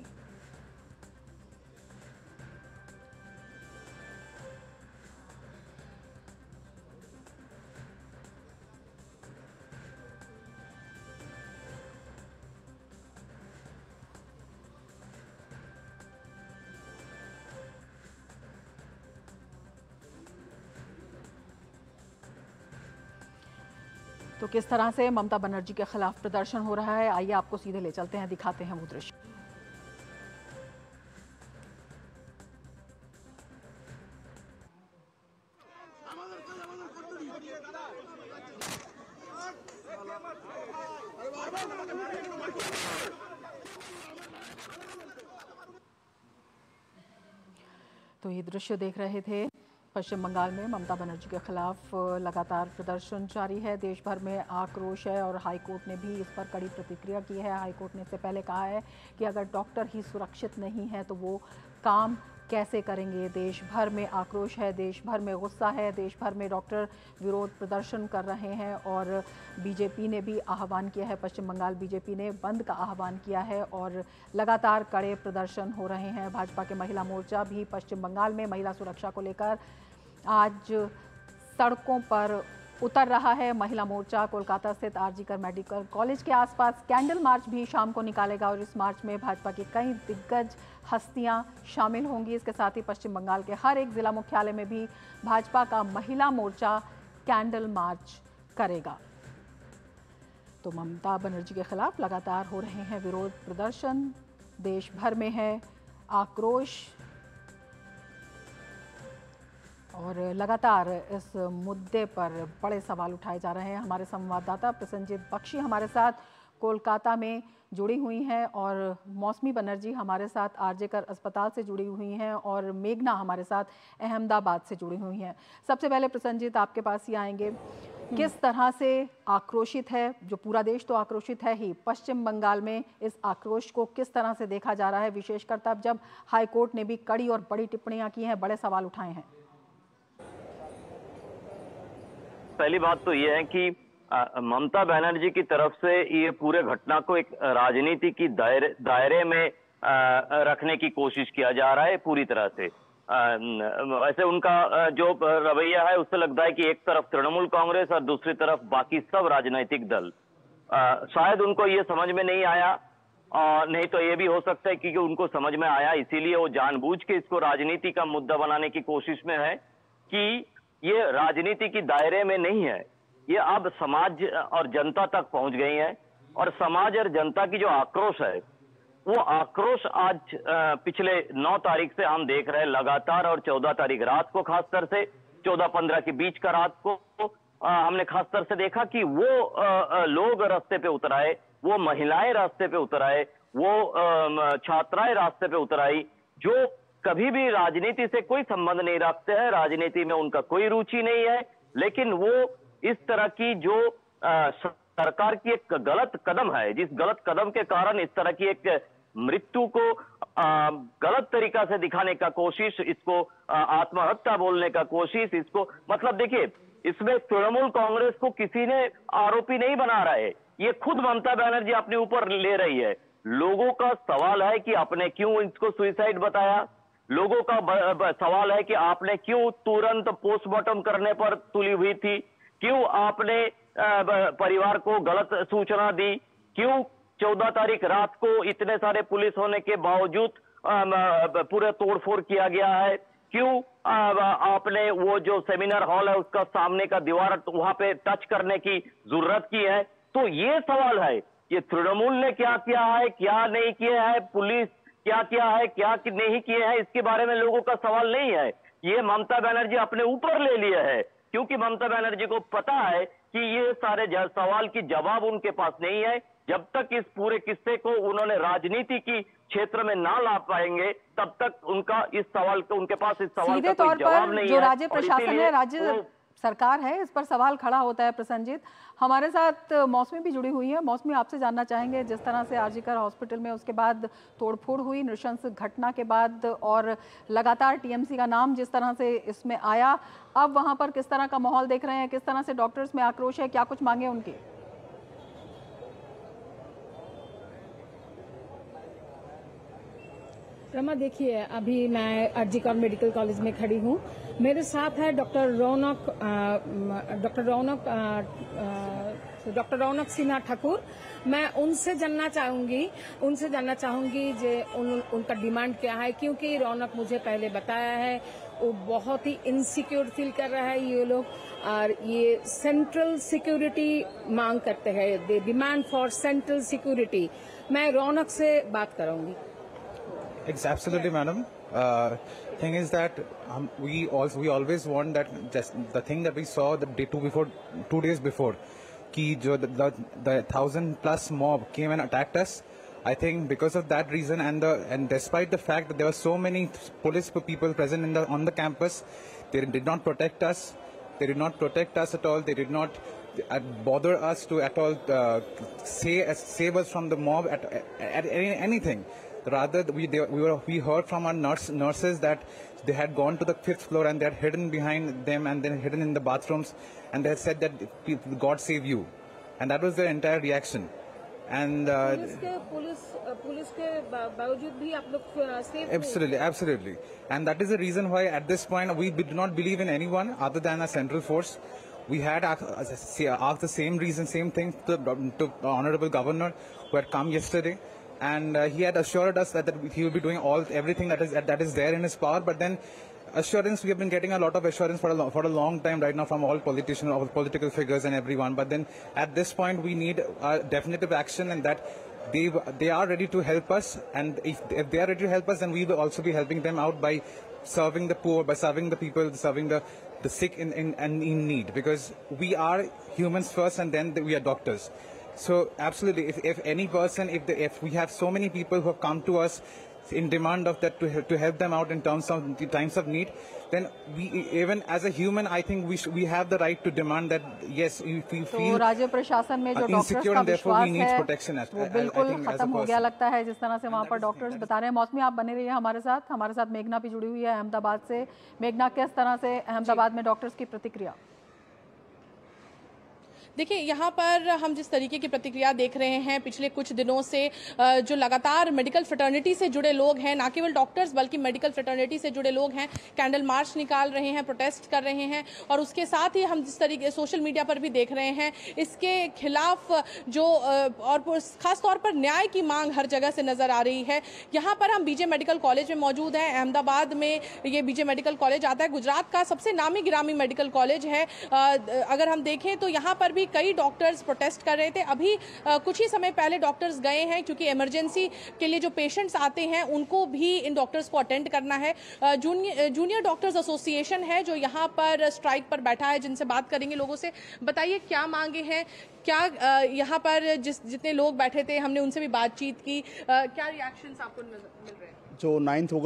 तो किस तरह से ममता बनर्जी के खिलाफ प्रदर्शन हो रहा है, आइए आपको सीधे ले चलते हैं, दिखाते हैं वो दृश्य। तो ये दृश्य देख रहे थे। पश्चिम बंगाल में ममता बनर्जी के खिलाफ लगातार प्रदर्शन जारी है, देश भर में आक्रोश है और हाईकोर्ट ने भी इस पर कड़ी प्रतिक्रिया की है। हाईकोर्ट ने इससे पहले कहा है कि अगर डॉक्टर ही सुरक्षित नहीं है तो वो काम कैसे करेंगे। देश भर में आक्रोश है, देश भर में गुस्सा है, देश भर में डॉक्टर विरोध प्रदर्शन कर रहे हैं और बीजेपी ने भी आह्वान किया है, पश्चिम बंगाल बीजेपी ने बंद का आह्वान किया है और लगातार कड़े प्रदर्शन हो रहे हैं। भाजपा के महिला मोर्चा भी पश्चिम बंगाल में महिला सुरक्षा को लेकर आज सड़कों पर उतर रहा है। महिला मोर्चा कोलकाता स्थित आरजीकर मेडिकल कॉलेज के आसपास कैंडल मार्च भी शाम को निकालेगा और इस मार्च में भाजपा की कई दिग्गज हस्तियां शामिल होंगी। इसके साथ ही पश्चिम बंगाल के हर एक जिला मुख्यालय में भी भाजपा का महिला मोर्चा कैंडल मार्च करेगा। तो ममता बनर्जी के खिलाफ लगातार हो रहे हैं विरोध प्रदर्शन, देश भर में है आक्रोश और लगातार इस मुद्दे पर बड़े सवाल उठाए जा रहे हैं। हमारे संवाददाता प्रसन्नजीत बख्शी हमारे साथ कोलकाता में जुड़ी हुई हैं और मौसमी बनर्जी हमारे साथ आरजेकर अस्पताल से जुड़ी हुई हैं और मेघना हमारे साथ अहमदाबाद से जुड़ी हुई हैं। सबसे पहले प्रसन्नजीत आपके पास ही आएंगे, किस तरह से आक्रोशित है, जो पूरा देश तो आक्रोशित है ही, पश्चिम बंगाल में इस आक्रोश को किस तरह से देखा जा रहा है, विशेषकर तब जब हाईकोर्ट ने भी कड़ी और बड़ी टिप्पणियां की हैं, बड़े सवाल उठाए हैं। पहली बात तो ये है कि ममता बनर्जी की तरफ से ये पूरे घटना को एक राजनीति की दायरे में रखने की कोशिश किया जा रहा है पूरी तरह से। वैसे उनका जो रवैया है उससे लगता है कि एक तरफ तृणमूल कांग्रेस और दूसरी तरफ बाकी सब राजनीतिक दल, शायद उनको ये समझ में नहीं आया, नहीं तो ये भी हो सकता है क्योंकि उनको समझ में आया इसीलिए वो जानबूझ के इसको राजनीति का मुद्दा बनाने की कोशिश में है कि ये राजनीति की दायरे में नहीं है, ये अब समाज और जनता तक पहुंच गई है और समाज और जनता की जो आक्रोश है वो आक्रोश आज पिछले 9 तारीख से हम देख रहे हैं लगातार और 14 तारीख रात को खासकर से 14-15 के बीच का रात को हमने खासकर से देखा कि वो लोग रास्ते पे उतर आए, वो महिलाएं रास्ते पे उतर आए, वो छात्राएं रास्ते पे उतर आई जो कभी भी राजनीति से कोई संबंध नहीं रखते हैं, राजनीति में उनका कोई रुचि नहीं है, लेकिन वो इस तरह की जो सरकार की एक गलत कदम है, जिस गलत कदम के कारण इस तरह की एक मृत्यु को गलत तरीका से दिखाने का कोशिश, इसको आत्महत्या बोलने का कोशिश, इसको मतलब देखिए इसमें तृणमूल कांग्रेस को किसी ने आरोपी नहीं बना रहा है, ये खुद ममता बनर्जी अपने ऊपर ले रही है। लोगों का सवाल है कि आपने क्यों इसको सुसाइड बताया, लोगों का सवाल है कि आपने क्यों तुरंत पोस्टमार्टम करने पर तुली हुई थी, क्यों आपने परिवार को गलत सूचना दी, क्यों 14 तारीख रात को इतने सारे पुलिस होने के बावजूद पूरे तोड़फोड़ किया गया है, क्यों आपने वो जो सेमिनार हॉल है उसका सामने का दीवार वहां पे टच करने की जरूरत की है। तो ये सवाल है कि तृणमूल ने क्या किया है, क्या नहीं किया है, पुलिस क्या किया है, क्या नहीं किए हैं, इसके बारे में लोगों का सवाल नहीं है। ये ममता बनर्जी अपने ऊपर ले लिया है क्योंकि ममता बनर्जी को पता है कि ये सारे सवाल की जवाब उनके पास नहीं है। जब तक इस पूरे किस्से को उन्होंने राजनीति की क्षेत्र में ना ला पाएंगे तब तक उनका इस सवाल को उनके पास इस सवाल का कोई जवाब नहीं है। जो राज्य प्रशासन है, राज्य सरकार है, इस पर सवाल खड़ा होता है। प्रसन्नजीत, हमारे साथ मौसमी भी जुड़ी हुई है। मौसमी, आपसे जानना चाहेंगे, जिस तरह से आरजीकर हॉस्पिटल में उसके बाद तोड़फोड़ हुई नृशंस घटना के बाद और लगातार टीएमसी का नाम जिस तरह से इसमें आया, अब वहां पर किस तरह का माहौल देख रहे हैं, किस तरह से डॉक्टर्स में आक्रोश है, क्या कुछ मांगे उनकी? रमा, देखिए, अभी मैं आरजीकर मेडिकल कॉलेज में खड़ी हूँ। मेरे साथ है डॉक्टर रौनक सिन्हा ठाकुर। मैं उनसे जानना चाहूंगी जे उनका डिमांड क्या है, क्योंकि रौनक मुझे पहले बताया है वो बहुत ही इनसिक्योर फील कर रहा है ये लोग, और ये सेंट्रल सिक्योरिटी मांग करते हैं। They demand for central security. मैं रौनक से बात करूंगी। Absolutely, madam. Thing is that we always want that, just the thing that we saw the day 2 days before, ki jo the 1,000+ mob came and attacked us. I think because of that reason, and despite the fact that there were so many police people present on the campus, they did not protect us. They did not protect us at all. They did not bother us to at all save us from the mob at anything. Rather, we heard from our nurses that they had gone to the 5th floor and they had hidden behind them and then hidden in the bathrooms, and they had said that God save you, and that was their entire reaction. And police के बावजूद भी आप लोग safe? Absolutely, and that is the reason why at this point we do not believe in anyone other than a central force. We had asked the same thing to Honorable Governor, who had come yesterday. And he had assured us that he will be doing everything that is there in his power. But then assurance, we have been getting a lot of assurance for a long time right now from all politicians, all political figures and everyone. But then at this point we need definitive action, and that they are ready to help us. And if they are ready to help us, then we will also be helping them out by serving the poor, by serving the people, serving the sick and in need. Because we are humans first, and then we are doctors. So absolutely, if any person, if we have so many people who have come to us in demand of that to help them out in terms of the times of need, then we, even as a human, I think we have the right to demand that yes, if we feel राज्य प्रशासन में जो डॉक्टर्स का विश्वास है वो बिल्कुल खत्म हो गया लगता है, जिस तरह से वहाँ पर डॉक्टर्स बता रहे हैं। मौसमी, आप बने रहिए हमारे साथ मेघना भी जुड़ी हुई है अहमदाबाद से। मेघना, किस तरह से अहमदाबाद में डॉक्टर्स की प्रतिक्रिया? देखिए, यहाँ पर हम जिस तरीके की प्रतिक्रिया देख रहे हैं पिछले कुछ दिनों से, जो लगातार मेडिकल फ्रेटर्निटी से जुड़े लोग हैं, ना केवल डॉक्टर्स बल्कि मेडिकल फ्रेटर्निटी से जुड़े लोग हैं, कैंडल मार्च निकाल रहे हैं, प्रोटेस्ट कर रहे हैं, और उसके साथ ही हम जिस तरीके सोशल मीडिया पर भी देख रहे हैं इसके खिलाफ जो और खास तौर पर न्याय की मांग हर जगह से नजर आ रही है। यहाँ पर हम बीजे मेडिकल कॉलेज में मौजूद हैं। अहमदाबाद में ये बीजे मेडिकल कॉलेज आता है, गुजरात का सबसे नामी गिरामी मेडिकल कॉलेज है। अगर हम देखें तो यहाँ पर भी कई डॉक्टर्स प्रोटेस्ट कर रहे थे। अभी कुछ ही समय पहले डॉक्टर्स गए हैं, क्योंकि इमरजेंसी के लिए जो पेशेंट्स आते हैं उनको भी इन डॉक्टर्स को अटेंड करना है। जूनियर डॉक्टर्स एसोसिएशन है जो यहाँ पर स्ट्राइक पर बैठा है, जिनसे बात करेंगे लोगों से। बताइए, क्या मांगे हैं, क्या यहाँ पर जितने लोग बैठे थे हमने उनसे भी बातचीत की, क्या रिएक्शंस आपको मिल रहे हैं? जो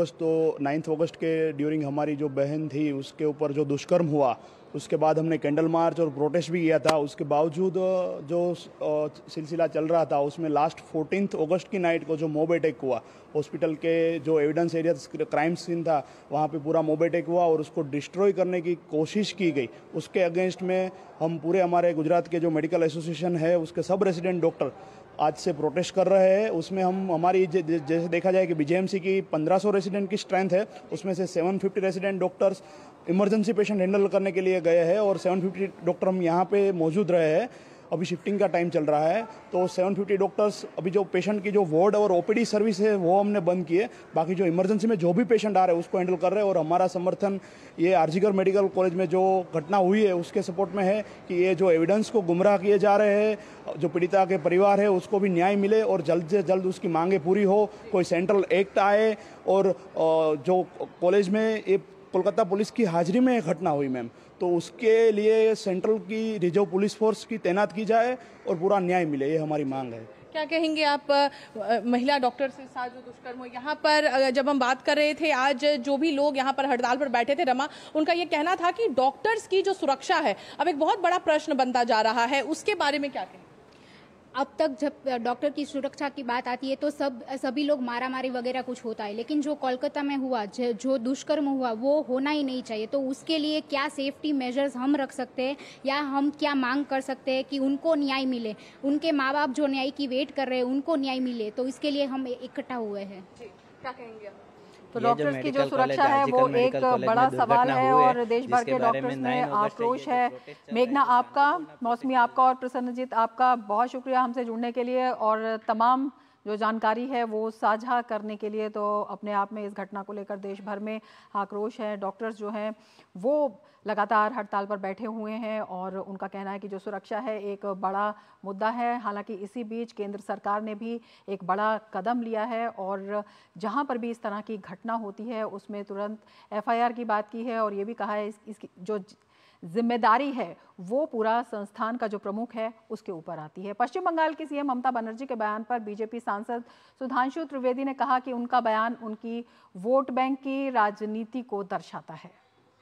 9 अगस्त के ड्यूरिंग हमारी जो बहन थी उसके ऊपर जो दुष्कर्म हुआ, उसके बाद हमने कैंडल मार्च और प्रोटेस्ट भी किया था। उसके बावजूद जो सिलसिला चल रहा था उसमें लास्ट 14 अगस्त की नाइट को जो मॉब अटैक हुआ, हॉस्पिटल के जो एविडेंस एरिया क्राइम सीन था वहाँ पे पूरा मॉब अटैक हुआ और उसको डिस्ट्रॉय करने की कोशिश की गई। उसके अगेंस्ट में हम पूरे हमारे गुजरात के जो मेडिकल एसोसिएशन है उसके सब रेजिडेंट डॉक्टर आज से प्रोटेस्ट कर रहे हैं। उसमें हम हमारी जैसे देखा जाए कि बीजेएमसी की 1500 रेजिडेंट की स्ट्रेंथ है, उसमें से 750 resident doctors emergency patient handle करने के लिए गए हैं और 750 डॉक्टर हम यहाँ पे मौजूद रहे हैं। अभी शिफ्टिंग का टाइम चल रहा है तो 750 डॉक्टर्स अभी जो पेशेंट की जो वार्ड और ओपीडी सर्विस है वो हमने बंद की है। बाकी जो इमरजेंसी में जो भी पेशेंट आ रहे हैं उसको हैंडल कर रहे हैं। और हमारा समर्थन ये आरजीकर मेडिकल कॉलेज में जो घटना हुई है उसके सपोर्ट में है कि ये जो एविडेंस को गुमराह किए जा रहे हैं, जो पीड़िता के परिवार है उसको भी न्याय मिले और जल्द से जल्द उसकी मांगे पूरी हो, कोई सेंट्रल एक्ट आए। और जो कॉलेज में ये कोलकाता पुलिस की हाजिरी में घटना हुई मैम, तो उसके लिए सेंट्रल की रिजर्व पुलिस फोर्स की तैनात की जाए और पूरा न्याय मिले, ये हमारी मांग है। क्या कहेंगे आप महिला डॉक्टर के साथ जो दुष्कर्म हुआ यहाँ पर? जब हम बात कर रहे थे आज जो भी लोग यहाँ पर हड़ताल पर बैठे थे रमा, उनका ये कहना था कि डॉक्टर्स की जो सुरक्षा है अब एक बहुत बड़ा प्रश्न बनता जा रहा है, उसके बारे में क्या कहें? अब तक जब डॉक्टर की सुरक्षा की बात आती है तो सभी लोग मारामारी वगैरह कुछ होता है, लेकिन जो कोलकाता में हुआ, जो दुष्कर्म हुआ वो होना ही नहीं चाहिए। तो उसके लिए क्या सेफ्टी मेजर्स हम रख सकते हैं या हम क्या मांग कर सकते हैं कि उनको न्याय मिले, उनके माँ बाप जो न्याय की वेट कर रहे हैं उनको न्याय मिले, तो इसके लिए हम इकट्ठा हुए हैं। क्या कहेंगे आप? तो डॉक्टर्स की जो सुरक्षा है वो एक बड़ा सवाल है और देश भर के डॉक्टर्स में आक्रोश है। मेघना आपका, मौसमी आपका और प्रसन्नजीत आपका बहुत शुक्रिया हमसे जुड़ने के लिए और तमाम जो जानकारी है वो साझा करने के लिए। तो अपने आप में इस घटना को लेकर देश भर में आक्रोश है। डॉक्टर्स जो हैं वो लगातार हड़ताल पर बैठे हुए हैं और उनका कहना है कि जो सुरक्षा है एक बड़ा मुद्दा है। हालांकि इसी बीच केंद्र सरकार ने भी एक बड़ा कदम लिया है और जहां पर भी इस तरह की घटना होती है उसमें तुरंत FIR की बात की है और ये भी कहा है इसकी जो जिम्मेदारी है वो पूरा संस्थान का जो प्रमुख है उसके ऊपर आती है। पश्चिम बंगाल की CM ममता बनर्जी के बयान पर बीजेपी सांसद सुधांशु त्रिवेदी ने कहा कि उनका बयान उनकी वोट बैंक की राजनीति को दर्शाता है।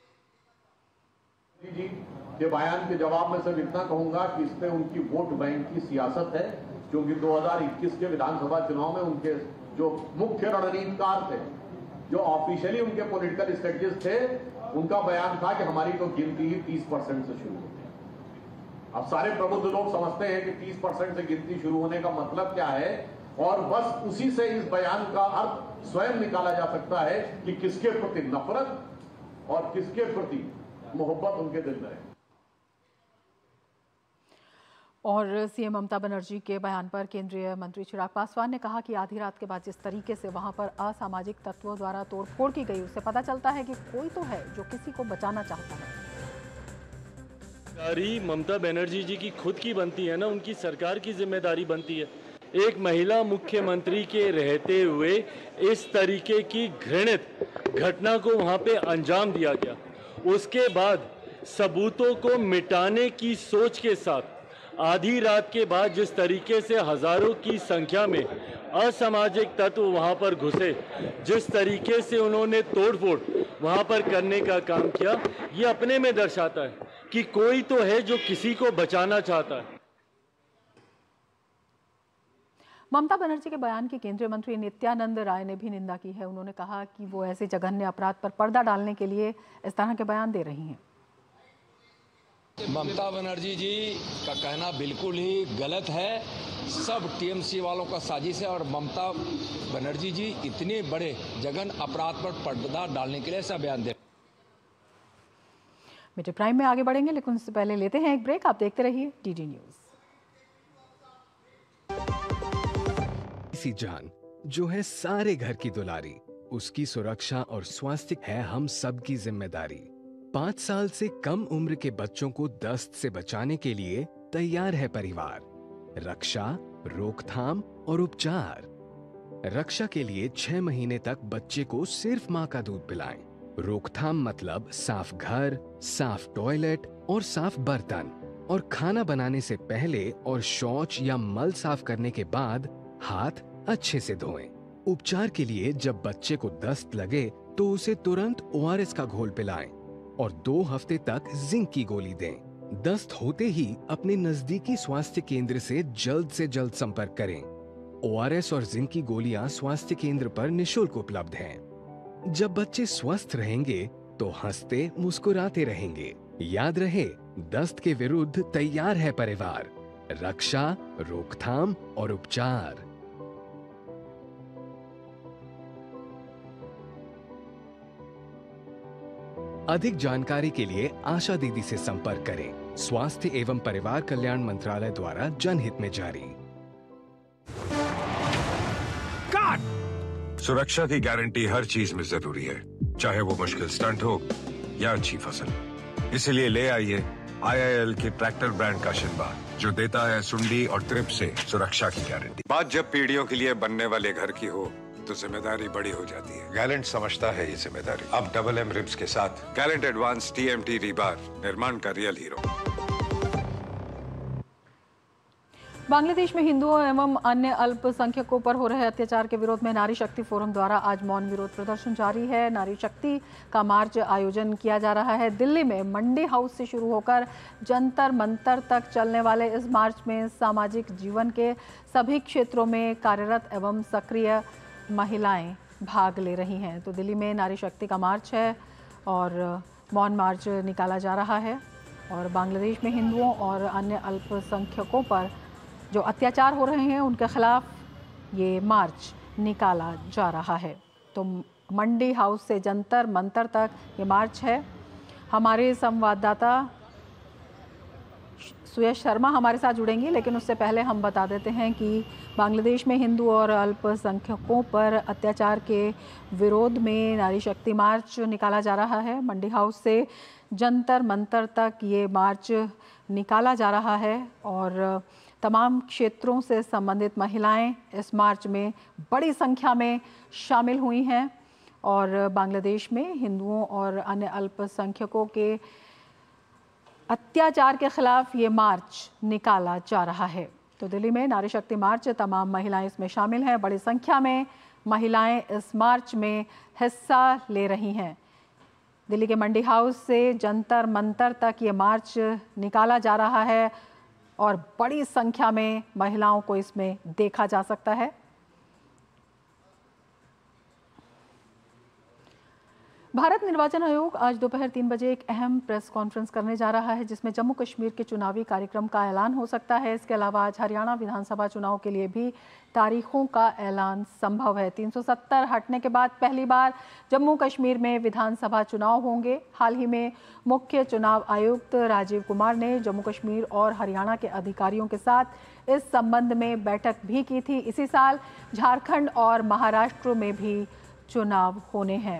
जी के बयान के जवाब में सिर्फ इतना कहूंगा कि इसमें उनकी वोट बैंक की सियासत है, क्योंकि 2021 के विधानसभा चुनाव में उनके जो मुख्य रणनीतिकार थे, जो ऑफिशियली उनके पॉलिटिकल स्ट्रेटजिस्ट थे, उनका बयान था कि हमारी तो गिनती ही 30% से शुरू होती है। अब सारे प्रबुद्ध लोग समझते हैं कि 30% से गिनती शुरू होने का मतलब क्या है और बस उसी से इस बयान का अर्थ स्वयं निकाला जा सकता है कि किसके प्रति नफरत और किसके प्रति मोहब्बत उनके दिल में है। और CM ममता बनर्जी के बयान पर केंद्रीय मंत्री चिराग पासवान ने कहा कि आधी रात के बाद जिस तरीके से वहां पर असामाजिक तत्वों द्वारा तोड़फोड़ की गई उससे पता चलता है कि कोई तो है जो किसी को बचाना चाहता है। ममता बनर्जी जी की खुद की बनती है ना, उनकी सरकार की जिम्मेदारी बनती है। एक महिला मुख्यमंत्री के रहते हुए इस तरीके की घृणित घटना को वहां पे अंजाम दिया गया, उसके बाद सबूतों को मिटाने की सोच के साथ आधी रात के बाद जिस तरीके से हजारों की संख्या में असामाजिक तत्व वहां पर घुसे, जिस तरीके से उन्होंने तोड़फोड़ वहां पर करने का काम किया, ये अपने में दर्शाता है कि कोई तो है जो किसी को बचाना चाहता है। ममता बनर्जी के बयान की केंद्रीय मंत्री नित्यानंद राय ने भी निंदा की है। उन्होंने कहा कि वो ऐसे जघन्य अपराध पर पर्दा डालने के लिए इस तरह के बयान दे रही हैं। ममता बनर्जी जी का कहना बिल्कुल ही गलत है, सब TMC वालों का साजिश है और ममता बनर्जी जी इतने बड़े जघन्य अपराध पर पर्दा डालने के लिए ऐसा बयान दे। मिड प्राइम में आगे बढ़ेंगे लेकिन उससे पहले लेते हैं एक ब्रेक। आप देखते रहिए DD न्यूज। इसी जान जो है सारे घर की दुलारी, उसकी सुरक्षा और स्वास्थ्य है हम सब की जिम्मेदारी। 5 साल से कम उम्र के बच्चों को दस्त से बचाने के लिए तैयार है परिवार। रक्षा, रोकथाम और उपचार। रक्षा के लिए 6 महीने तक बच्चे को सिर्फ माँ का दूध पिलाएं। रोकथाम मतलब साफ घर, साफ टॉयलेट और साफ बर्तन, और खाना बनाने से पहले और शौच या मल साफ करने के बाद हाथ अच्छे से धोएं। उपचार के लिए जब बच्चे को दस्त लगे तो उसे तुरंत ORS का घोल पिलाएं और 2 हफ्ते तक जिंक की गोली दें। दस्त होते ही अपने नजदीकी स्वास्थ्य केंद्र से जल्द संपर्क करें। ORS और जिंक की गोलियां स्वास्थ्य केंद्र पर निशुल्क उपलब्ध हैं। जब बच्चे स्वस्थ रहेंगे तो हंसते मुस्कुराते रहेंगे। याद रहे, दस्त के विरुद्ध तैयार है परिवार। रक्षा, रोकथाम और उपचार। अधिक जानकारी के लिए आशा दीदी से संपर्क करें। स्वास्थ्य एवं परिवार कल्याण मंत्रालय द्वारा जनहित में जारी। सुरक्षा की गारंटी हर चीज में जरूरी है, चाहे वो मुश्किल स्टंट हो या अच्छी फसल। इसलिए ले आइए IIL के ट्रैक्टर ब्रांड का शिनबा, जो देता है सुंडी और ट्रिप से सुरक्षा की गारंटी। बात जब पीढ़ियों के लिए बनने वाले घर की हो तो जिम्मेदारी बड़ी हो जाती है। गैलेंट समझता है ये जिम्मेदारी। अब MM रिब्स के साथ गैलेंट एडवांस TMT रीबार, निर्माण का रियल हीरो। बांग्लादेश में हिंदुओं एवं अन्य अल्पसंख्यकों पर हो रहे अत्याचार के विरोध में नारी शक्ति फोरम द्वारा आज मौन विरोध प्रदर्शन जारी है। नारी शक्ति का मार्च आयोजन किया जा रहा है। दिल्ली में मंडी हाउस से शुरू होकर जंतर मंतर तक चलने वाले इस मार्च में सामाजिक जीवन के सभी क्षेत्रों में कार्यरत एवं सक्रिय महिलाएं भाग ले रही हैं। तो दिल्ली में नारी शक्ति का मार्च है और मौन मार्च निकाला जा रहा है और बांग्लादेश में हिंदुओं और अन्य अल्पसंख्यकों पर जो अत्याचार हो रहे हैं उनके खिलाफ ये मार्च निकाला जा रहा है। तो मंडी हाउस से जंतर मंतर तक ये मार्च है। हमारे संवाददाता सुयश शर्मा हमारे साथ जुड़ेंगी, लेकिन उससे पहले हम बता देते हैं कि बांग्लादेश में हिंदू और अल्पसंख्यकों पर अत्याचार के विरोध में नारी शक्ति मार्च निकाला जा रहा है। मंडी हाउस से जंतर मंतर तक ये मार्च निकाला जा रहा है और तमाम क्षेत्रों से संबंधित महिलाएं इस मार्च में बड़ी संख्या में शामिल हुई हैं और बांग्लादेश में हिंदुओं और अन्य अल्पसंख्यकों के अत्याचार के खिलाफ ये मार्च निकाला जा रहा है। तो दिल्ली में नारी शक्ति मार्च, तमाम महिलाएं इसमें शामिल हैं। बड़ी संख्या में महिलाएं इस मार्च में हिस्सा ले रही हैं। दिल्ली के मंडी हाउस से जंतर मंतर तक ये मार्च निकाला जा रहा है और बड़ी संख्या में महिलाओं को इसमें देखा जा सकता है। भारत निर्वाचन आयोग आज दोपहर 3 बजे एक अहम प्रेस कॉन्फ्रेंस करने जा रहा है जिसमें जम्मू कश्मीर के चुनावी कार्यक्रम का ऐलान हो सकता है। इसके अलावा आज हरियाणा विधानसभा चुनाव के लिए भी तारीखों का ऐलान संभव है। 370 हटने के बाद पहली बार जम्मू कश्मीर में विधानसभा चुनाव होंगे। हाल ही में मुख्य चुनाव आयुक्त राजीव कुमार ने जम्मू कश्मीर और हरियाणा के अधिकारियों के साथ इस संबंध में बैठक भी की थी। इसी साल झारखंड और महाराष्ट्र में भी चुनाव होने हैं।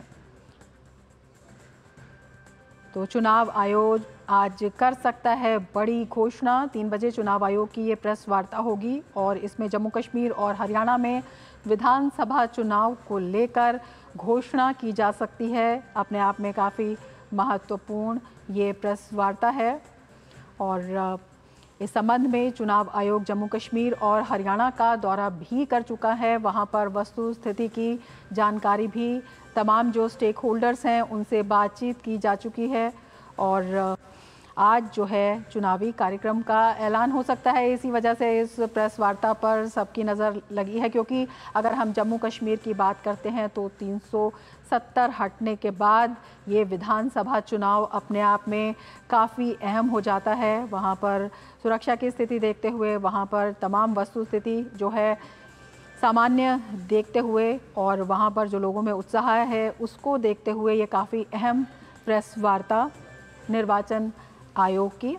तो चुनाव आयोग आज कर सकता है बड़ी घोषणा। 3 बजे चुनाव आयोग की ये प्रेस वार्ता होगी और इसमें जम्मू कश्मीर और हरियाणा में विधानसभा चुनाव को लेकर घोषणा की जा सकती है। अपने आप में काफ़ी महत्वपूर्ण ये प्रेस वार्ता है और इस संबंध में चुनाव आयोग जम्मू कश्मीर और हरियाणा का दौरा भी कर चुका है। वहां पर वस्तु स्थिति की जानकारी भी तमाम जो स्टेक होल्डर्स हैं उनसे बातचीत की जा चुकी है और आज जो है चुनावी कार्यक्रम का ऐलान हो सकता है। इसी वजह से इस प्रेस वार्ता पर सबकी नज़र लगी है, क्योंकि अगर हम जम्मू कश्मीर की बात करते हैं तो 370 हटने के बाद ये विधानसभा चुनाव अपने आप में काफ़ी अहम हो जाता है। वहाँ पर सुरक्षा की स्थिति देखते हुए, वहाँ पर तमाम वस्तु स्थिति जो है सामान्य देखते हुए और वहाँ पर जो लोगों में उत्साह है उसको देखते हुए ये काफ़ी अहम प्रेस वार्ता निर्वाचन आयोग की।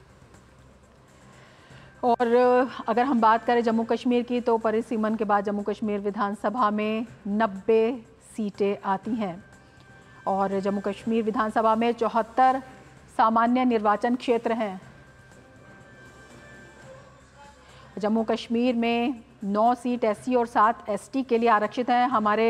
और अगर हम बात करें जम्मू कश्मीर की तो परिसीमन के बाद जम्मू कश्मीर विधानसभा में 90 सीटें आती हैं और जम्मू कश्मीर विधानसभा में 74 सामान्य निर्वाचन क्षेत्र हैं। जम्मू कश्मीर में 9 सीट एससी और 7 एसटी के लिए आरक्षित हैं। हमारे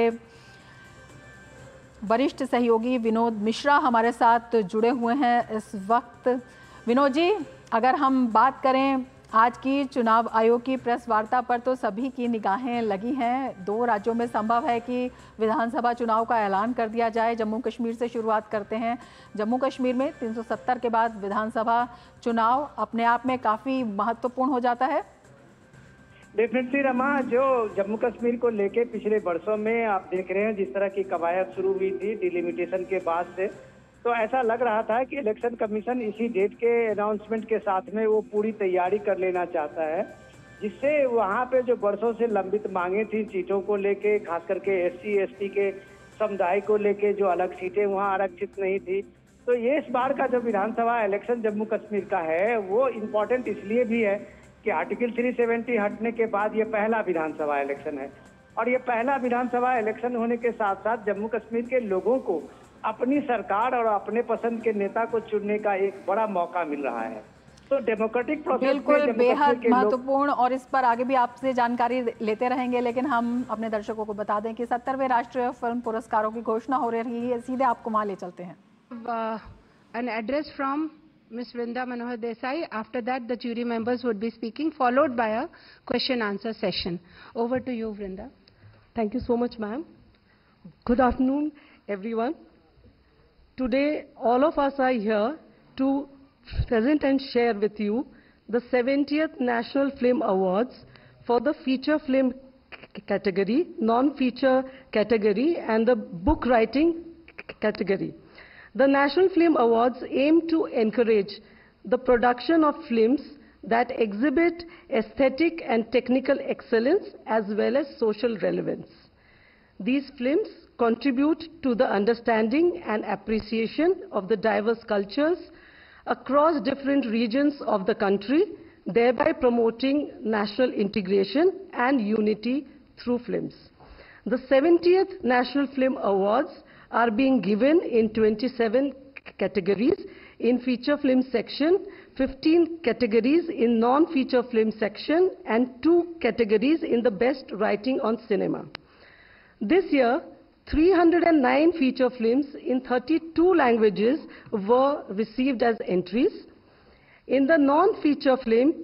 वरिष्ठ सहयोगी विनोद मिश्रा हमारे साथ जुड़े हुए हैं इस वक्त। विनोद जी, अगर हम बात करें आज की चुनाव आयोग की प्रेस वार्ता पर तो सभी की निगाहें लगी हैं। 2 राज्यों में संभव है कि विधानसभा चुनाव का ऐलान कर दिया जाए। जम्मू कश्मीर से शुरुआत करते हैं। जम्मू कश्मीर में 370 के बाद विधानसभा चुनाव अपने आप में काफ़ी महत्वपूर्ण हो जाता है। डेफिनेटली रमा, जो जम्मू कश्मीर को लेके पिछले वर्षों में आप देख रहे हैं जिस तरह की कवायद शुरू हुई थी डिलिमिटेशन के बाद से, तो ऐसा लग रहा था कि इलेक्शन कमीशन इसी डेट के अनाउंसमेंट के साथ में वो पूरी तैयारी कर लेना चाहता है, जिससे वहाँ पे जो वर्षों से लंबित मांगे थी सीटों को लेके, खास करके एससी एसटी के समुदाय को लेके जो अलग सीटें वहाँ आरक्षित नहीं थी, तो ये इस बार का जो विधानसभा इलेक्शन जम्मू कश्मीर का है वो इम्पोर्टेंट इसलिए भी है कि आर्टिकल 370 हटने के बाद ये पहला विधानसभा इलेक्शन है और ये पहला विधानसभा इलेक्शन होने के साथ साथ जम्मू कश्मीर के लोगों को अपनी सरकार और अपने पसंद के नेता को चुनने का एक बड़ा मौका मिल रहा है। तो डेमोक्रेटिक प्रोसेस बिल्कुल बेहद महत्वपूर्ण और इस पर आगे भी आपसे जानकारी लेते रहेंगे, लेकिन हम अपने दर्शकों को बता दें कि 70वें राष्ट्रीय फिल्म पुरस्कारों की घोषणा हो रही है। सीधे आपको वहाँ ले चलते हैं। An address from Ms. Vrinda Manohar Desai. After that, the jury members would be speaking, followed by a question-answer session. Over to you, Vrinda. Thank you so much, ma'am. Good afternoon, everyone. Today, all of us are here to present and share with you the 70th National Film Awards for the feature film category, non-feature category, and the book writing category. The National Film Awards aim to encourage the production of films that exhibit aesthetic and technical excellence as well as social relevance. These films contribute to the understanding and appreciation of the diverse cultures across different regions of the country, thereby promoting national integration and unity through films. The 70th National Film Awards are being given in 27 categories in feature film section, 15 categories in non-feature film section, and 2 categories in the best writing on cinema. This year, 309 feature films in 32 languages were received as entries. In the non-feature film,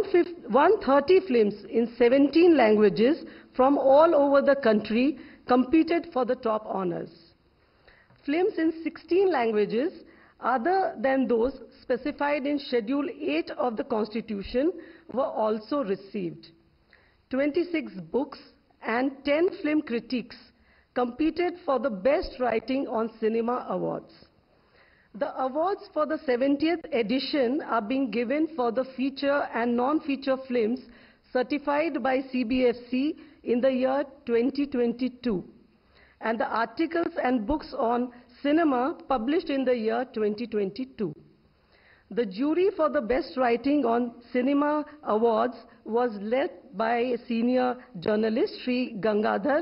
130 films in 17 languages from all over the country competed for the top honors. Films in 16 languages other than those specified in Schedule 8 of the Constitution were also received. 26 books and 10 film critiques competed for the Best Writing on Cinema awards. The awards for the 70th edition are being given for the feature and non-feature films certified by CBFC in the year 2022, and the articles and books on cinema published in the year 2022. The jury for the Best Writing on Cinema Awards was led by a senior journalist, Sri Gangadhar.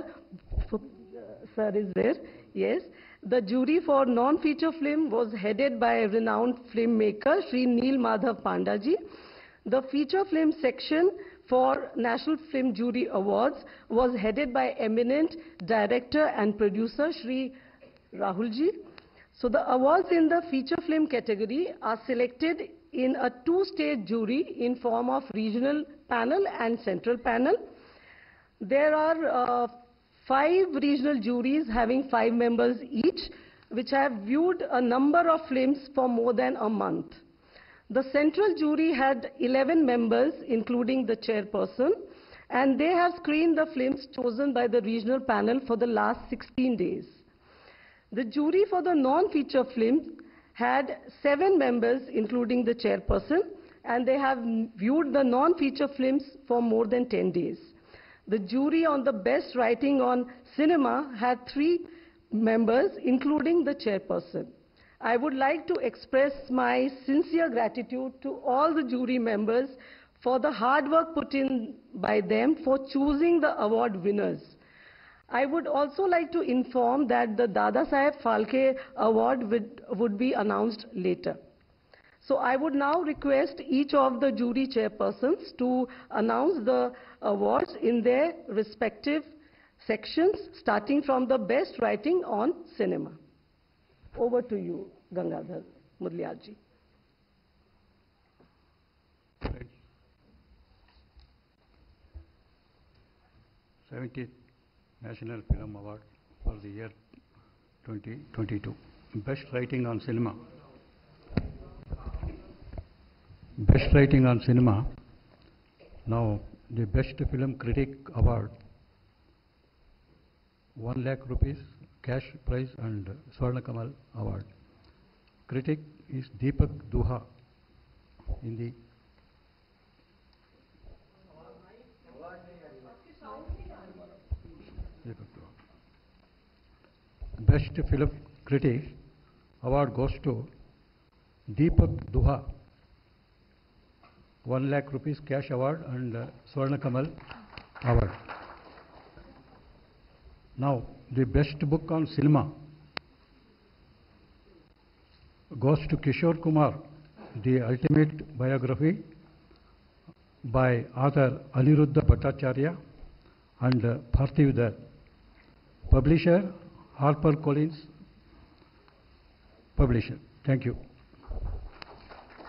Sir is there, yes. The jury for non-feature film was headed by a renowned filmmaker, Sri Neel Madhav Pandaji. The feature film section for National Film Jury Awards was headed by eminent director and producer, Sri Rahulji. So the awards in the feature film category are selected in a 2-stage jury in form of regional panel and central panel. There are 5 regional juries having 5 members each, which have viewed a number of films for more than a month. The central jury had 11 members, including the chairperson, and they have screened the films chosen by the regional panel for the last 16 days. The jury for the non-feature films had 7 members, including the chairperson, and they have viewed the non-feature films for more than 10 days. The jury on the Best Writing on Cinema had 3 members, including the chairperson. I would like to express my sincere gratitude to all the jury members for the hard work put in by them for choosing the award winners. I would also like to inform that the Dada Saheb Phalke Award would be announced later. So I would now request each of the jury chairpersons to announce the awards in their respective sections, starting from the Best Writing on Cinema. Over to you, Gangadhar Mudliar-ji. 70th National Film Award for the year 2022. Best Writing on Cinema. Best Writing on Cinema. Now, the Best Film Critic Award, 1 lakh rupees cash prize and Swarna Kamal Award. Critic is Deepak Duha. Hindi. Best Film Critic Award goes to Deepak Duha. 1 lakh rupees cash award and Swarna Kamal Award. Now, the Best Book on Cinema goes to Kishore Kumar, The Ultimate Biography by author Aniruddha Bhattacharya and Parthiv Dutt. Publisher HarperCollins Publisher. Thank you.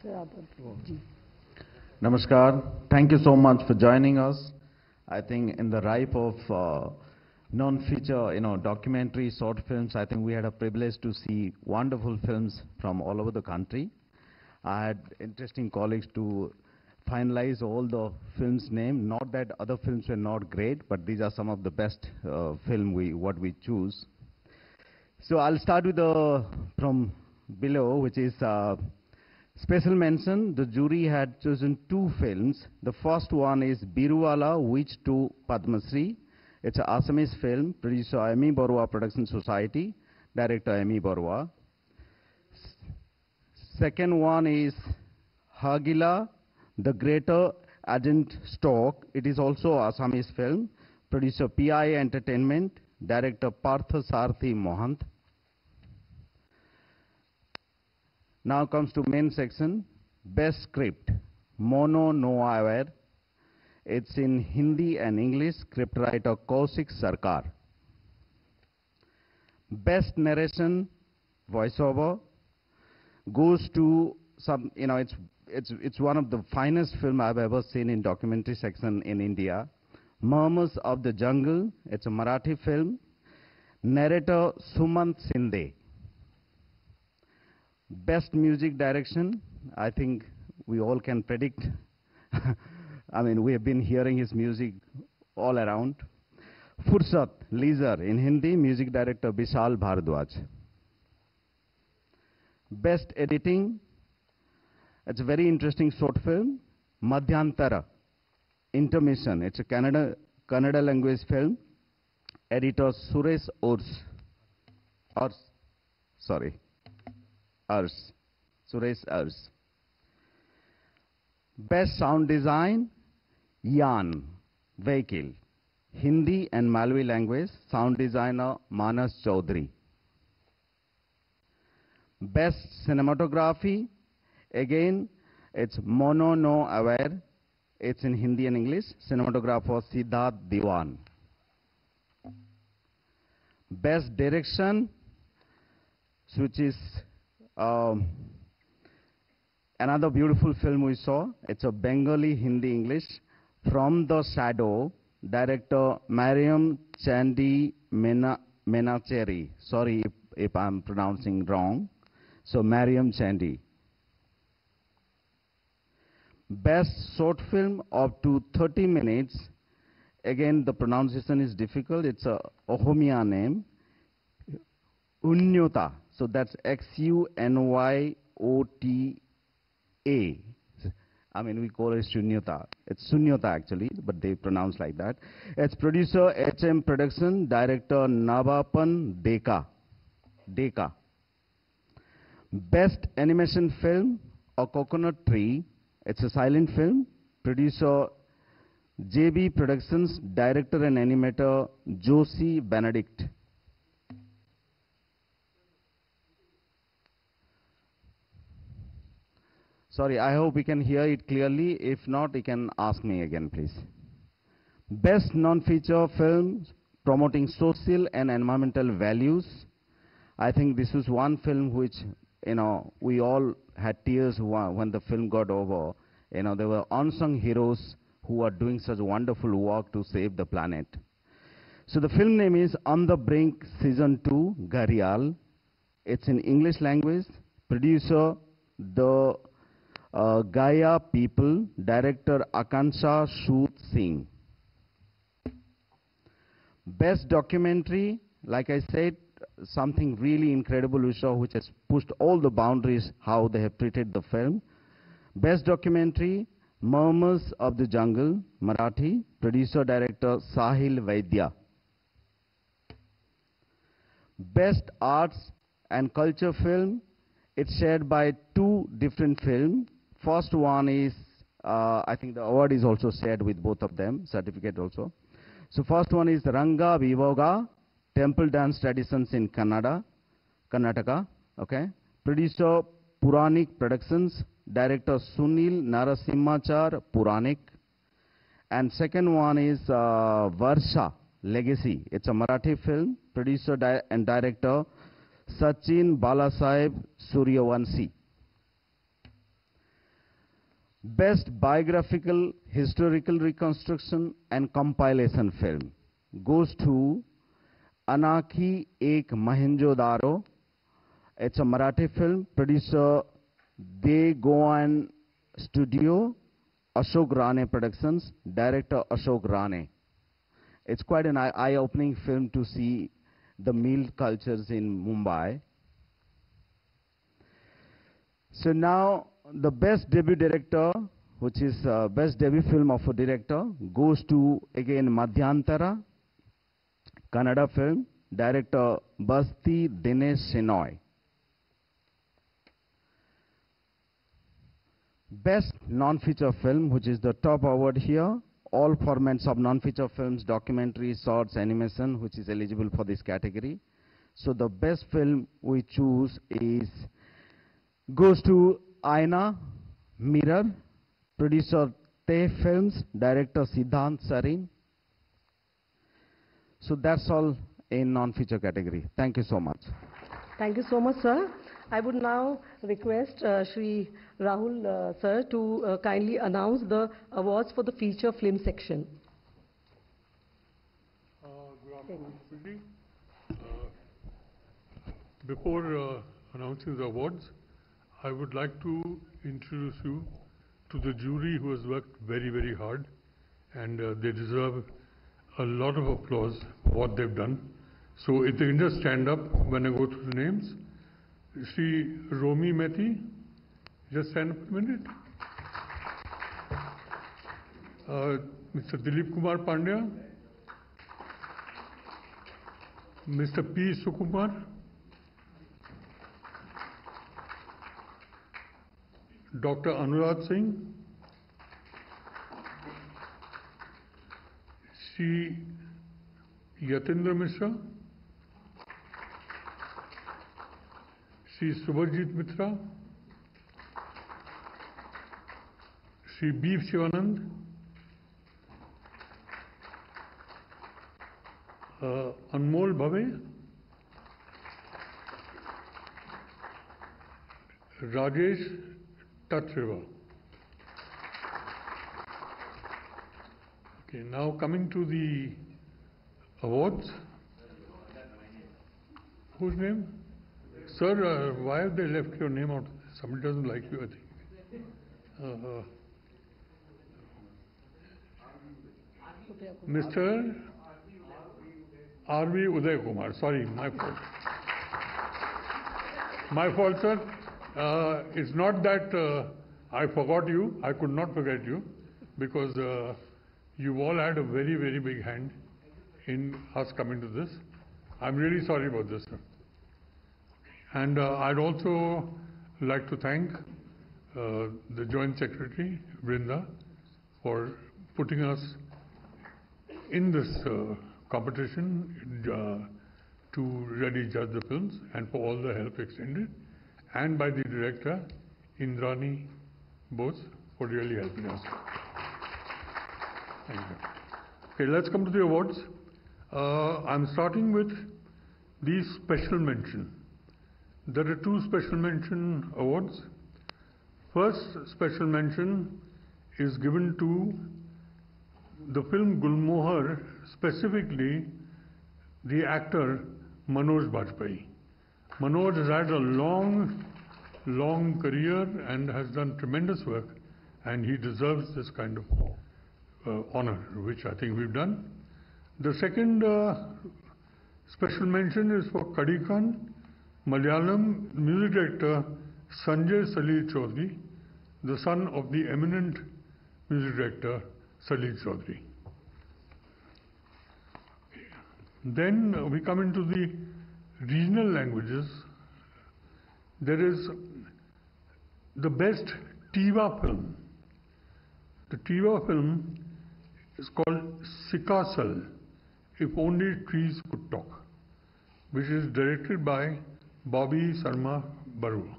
Namaskar. Thank you so much for joining us. I think in the ripe of non-feature, documentary, short films, I think we had a privilege to see wonderful films from all over the country. I had interesting colleagues to finalize all the films' name. Not that other films were not great, but these are some of the best what we choose. So I'll start with from below, which is special mention. The jury had chosen 2 films. The first one is Biruwala, which to Padma Shri. It's an Assamese film, producer Amy Barua Production Society, director Amy Barua. Second one is Hagila, The Greater Agent Stock. It is also Assamese film, producer PI Entertainment, director Partha Sarthi Mohant. Now comes to main section, best script, Mono No Aware. It's in Hindi and English, scriptwriter Kaushik Sarkar. Best narration, voiceover, goes to some, it's one of the finest film I've ever seen in documentary section in India. Murmurs of the Jungle, it's a Marathi film. Narrator Sumant Sinde. Best music direction, I think we all can predict. I mean, we have been hearing his music all around. Fursat, Leisure, in Hindi, music director Vishal Bhardwaj. Best editing, it's a very interesting short film, Madhyantara, Intermission. It's a Kannada language film. Editor Suresh Suresh Urs. Best sound design, Yan, Vehicle, Hindi and Malawi language, sound designer Manas Chaudhary. Best cinematography, again, it's Mono No Aware. It's in Hindi and English, cinematographer Siddharth Diwan. Best direction, which is another beautiful film we saw. It's a Bengali, Hindi, English. From the Shadow, director Mariam Chandi Menacheri. Sorry if I'm pronouncing wrong. So Mariam Chandi. Best short film up to 30 minutes. Again, the pronunciation is difficult. It's a Ohomia name. Unyota. So that's Xunyota. I mean, we call it Shunyata. It's Sunyata actually, but they pronounce like that. It's producer HM Production, director Navapan Deka. Best animation film, A Coconut Tree. It's a silent film. Producer JB Productions, director and animator Josie Benedict. Sorry, I hope we can hear it clearly. If not, you can ask me again, please. Best non-feature film promoting social and environmental values. I think this was one film which, we all had tears when the film got over. There were unsung heroes who are doing such wonderful work to save the planet. So the film name is On the Brink Season 2, Gharial. It's in English language. Producer, the Gaia People, director Akansha Shoot Singh. Best documentary, like I said, something really incredible we saw, which has pushed all the boundaries how they have treated the film. Best documentary, Murmurs of the Jungle, Marathi, producer director Sahil Vaidya. Best arts and culture film, it's shared by 2 different films. First one is, I think the award is also shared with both of them, certificate also. So first one is Ranga Vivoga, Temple Dance Traditions in Karnataka, okay. Producer Puranik Productions, director Sunil Narasimhachar Puranik. And second one is Varsha, Legacy. It's a Marathi film, producer and director Sachin Balasaheb Suryavanshi. Best biographical, historical reconstruction and compilation film goes to Anarchy Ek Mohenjo-daro. It's a Marathi film. Producer De Goan Studio, Ashok Rane Productions. Director Ashok Rane. It's quite an eye-opening film to see the meal cultures in Mumbai. So now the best debut director, which is best debut film of a director, goes to again Madhyantara, Kannada film. Director Basti Dinesh Shenoy. Best non-feature film, which is the top award here. All formats of non-feature films, documentaries, shorts, animation, which is eligible for this category. So the best film we choose goes to Aina, Mirror, producer Te Films, director Siddhant Sarin. So that's all in non-feature category. Thank you so much. Thank you so much, sir. I would now request Shri Rahul sir to kindly announce the awards for the feature film section. Good afternoon, Suji. Before announcing the awards, I would like to introduce you to the jury who has worked very, very hard, and they deserve a lot of applause for what they've done. So if they can just stand up when I go through the names. Shri Romi Methi, just stand up a minute. Mr. Dilip Kumar Pandya, Mr. P. Sukumar, Dr. Anurag Singh, Shri Yatindra Mishra, Shri Subhajit Mitra, Shri B. Shivanand, Anmol Bhave, Rajesh Tatriva. Okay, now coming to the awards. Whose name? Sir, why have they left your name out? Somebody doesn't like you, I think. Mr. R.V. Uday Kumar. Sorry, my fault. My fault, sir. It's not that I forgot you. I could not forget you because you all had a very, very big hand in us coming to this. I'm really sorry about this, sir. And I'd also like to thank the Joint Secretary, Vrinda, for putting us in this competition to really judge the films and for all the help extended, and by the director, Indrani Bose, for really helping us. Thank you. Okay, let's come to the awards. I'm starting with the special mention. There are two special mention awards. First special mention is given to the film Gulmohar, specifically the actor Manoj Bajpayee. Manoj has had a long career and has done tremendous work, and he deserves this kind of honor, which I think we've done. The second special mention is for Kadikan, Malayalam music director Sanjay Salil Chaudhary, the son of the eminent music director Salil Chaudhary. Then we come into the regional languages. There is the best Tiva film. The Tiva film is called Sikasal, If Only Trees Could Talk, which is directed by Bobby Sarma Barua.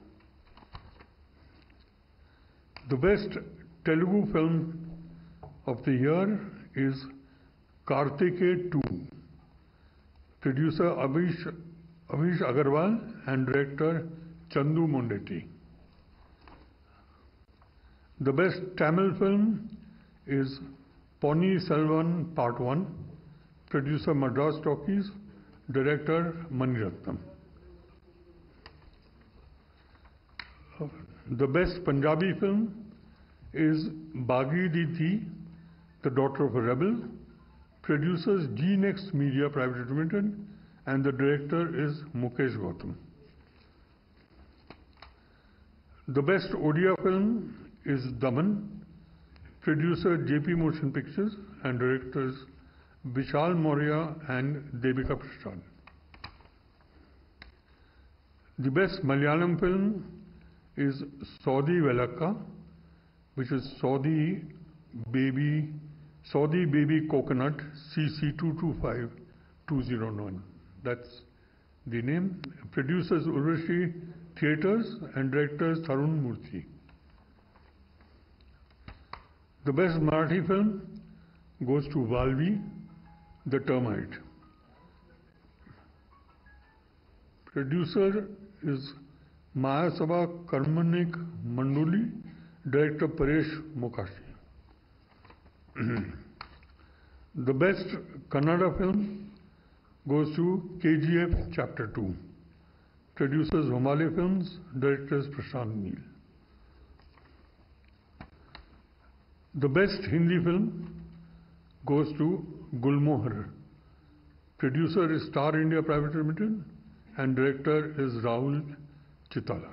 The best Telugu film of the year is Kartikeya 2. Producer Avish Agarwal and director Chandu Mondetti. The best Tamil film is Ponni Selvan Part 1, producer Madras Talkies, director Mani Ratnam. The best Punjabi film is Bagi Di Thi, The Daughter of a Rebel, producers G-Next Media Private Limited, and the director is Mukesh Gautam. The best Odia film is Daman, producer JP Motion Pictures and directors Vishal Maurya and Devika Prasad. The best Malayalam film is Saudi Velaka, which is Saudi Baby Coconut CC225209. That's the name. Producers Urvashi Theatres and directors Tarun Murthy. The best Marathi film goes to Valvi, The Termite. Producer is Mahasabha Karmanik Manduli, director Paresh Mokashi. The best Kannada film goes to KGF Chapter 2. Producers Homale Films, directors Prashant Neel. The best Hindi film goes to Gulmohar. Producer is Star India Private Limited and director is Rahul Chitala.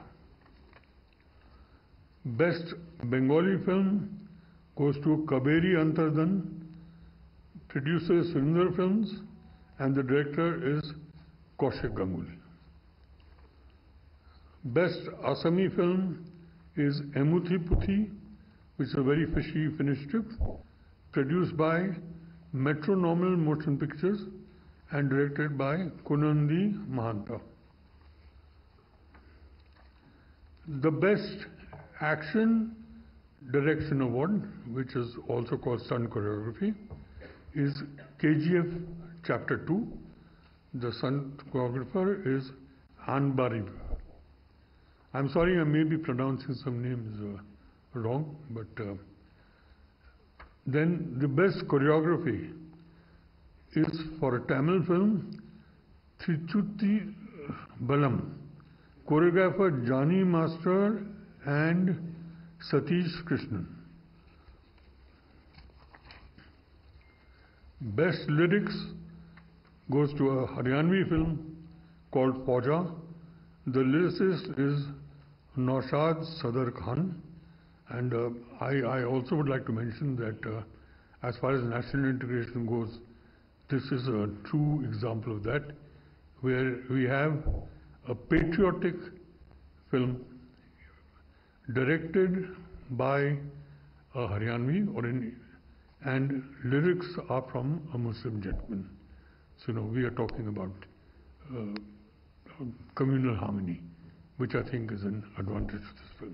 Best Bengali film goes to Kaberi Antardan, producer Sundar Films, and the director is Kaushik Ganguly. Best Assami film is Emuthi Puthi, which is a very fishy Finnish strip, produced by Metronomal Motion Pictures and directed by Kunandi Mahanta. The best Action Direction Award, which is also called Stunt Choreography, is KGF Chapter 2. The stunt choreographer is Anbari. I'm sorry, I may be pronouncing some names wrong, but then the best choreography is for a Tamil film, Trichuti Balam, choreographer Jani Master and Satish Krishnan. Best lyrics goes to a Haryanvi film called Fauja. The lyricist is Naushad Sadar Khan. And I also would like to mention that as far as national integration goes, this is a true example of that, where we have a patriotic film directed by a Haryanvi and lyrics are from a Muslim gentleman. So, we are talking about communal harmony, which I think is an advantage of this film.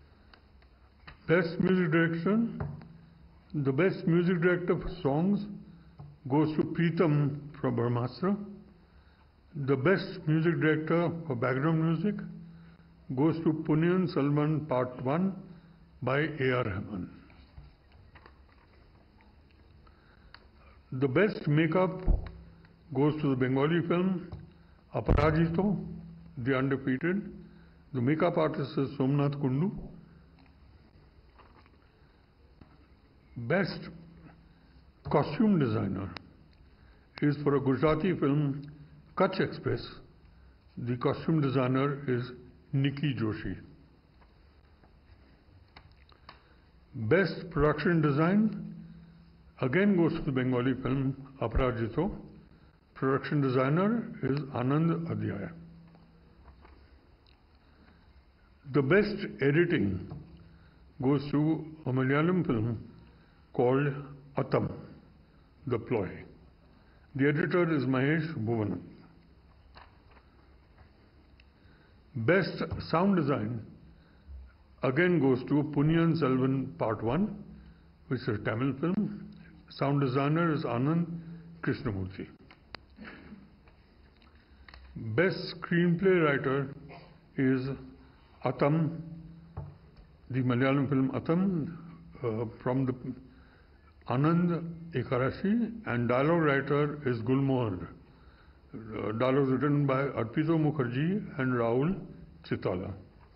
Best music direction. The best music director for songs goes to Pritam from Brahmastra. The best music director for background music goes to Punyan Salman Part 1 by A.R. Rahman. The best makeup goes to the Bengali film Aparajito, The Undefeated. The makeup artist is Somnath Kundu. Best costume designer is for a Gujarati film Kutch Express. The costume designer is Nikki Joshi. Best production design again goes to the Bengali film Aparajito. Production designer is Anand Adhyaya. The best editing goes to a Malayalam film called Atam, The Ploy. The editor is Mahesh Bhuvanan. Best sound design again goes to Punyan Selvan Part 1, which is a Tamil film. Sound designer is Anand Krishnamurthy. Best screenplay writer is Atam the Malayalam film Atam from the Anand Ekarashi, and dialogue writer is Gulmohar. Dialogues written by Arpito Mukherjee and Rahul Chitala.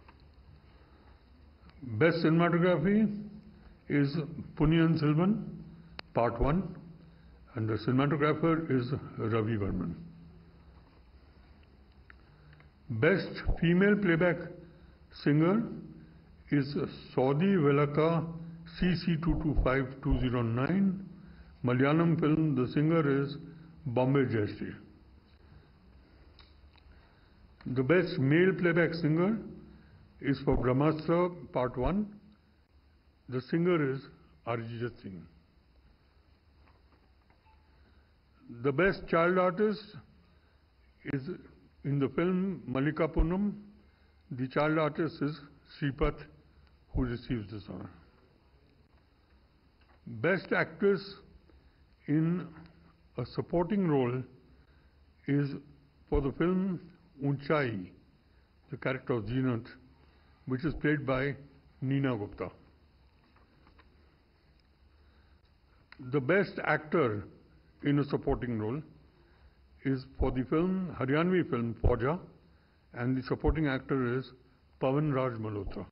Best cinematography is Punniyin Selvan, Part 1, and the cinematographer is Ravi Varman. Best female playback singer is Saudi Velaka CC225209. Malayalam film, the singer is Bombay Jayashree. The best male playback singer is for Brahmastra Part 1. The singer is Arijit Singh. The best child artist is in the film Malika Poonam. The child artist is Sripath, who receives this honor. Best actress in a supporting role is for the film Unchai, the character of Zeenat, which is played by Neena Gupta. The best actor in a supporting role is for the film Haryanvi film Fauja, and the supporting actor is Pawan Raj Malhotra.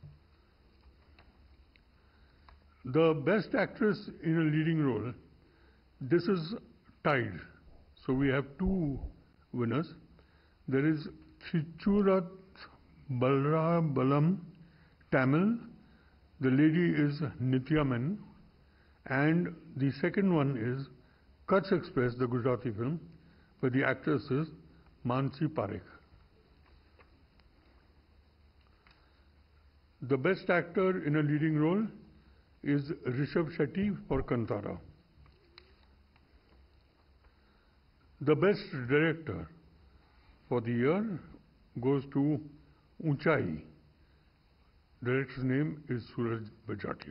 The best actress in a leading role, this is tied. So we have two winners. There is Chichurat Balram Tamil. The lady is Nitya Menon. And the second one is Kutch Express, the Gujarati film, where the actress is Mansi Parekh. The best actor in a leading role is Rishabh Shetty for Kantara. The best director for the year goes to Unchai. Director's name is Suraj Bajatia.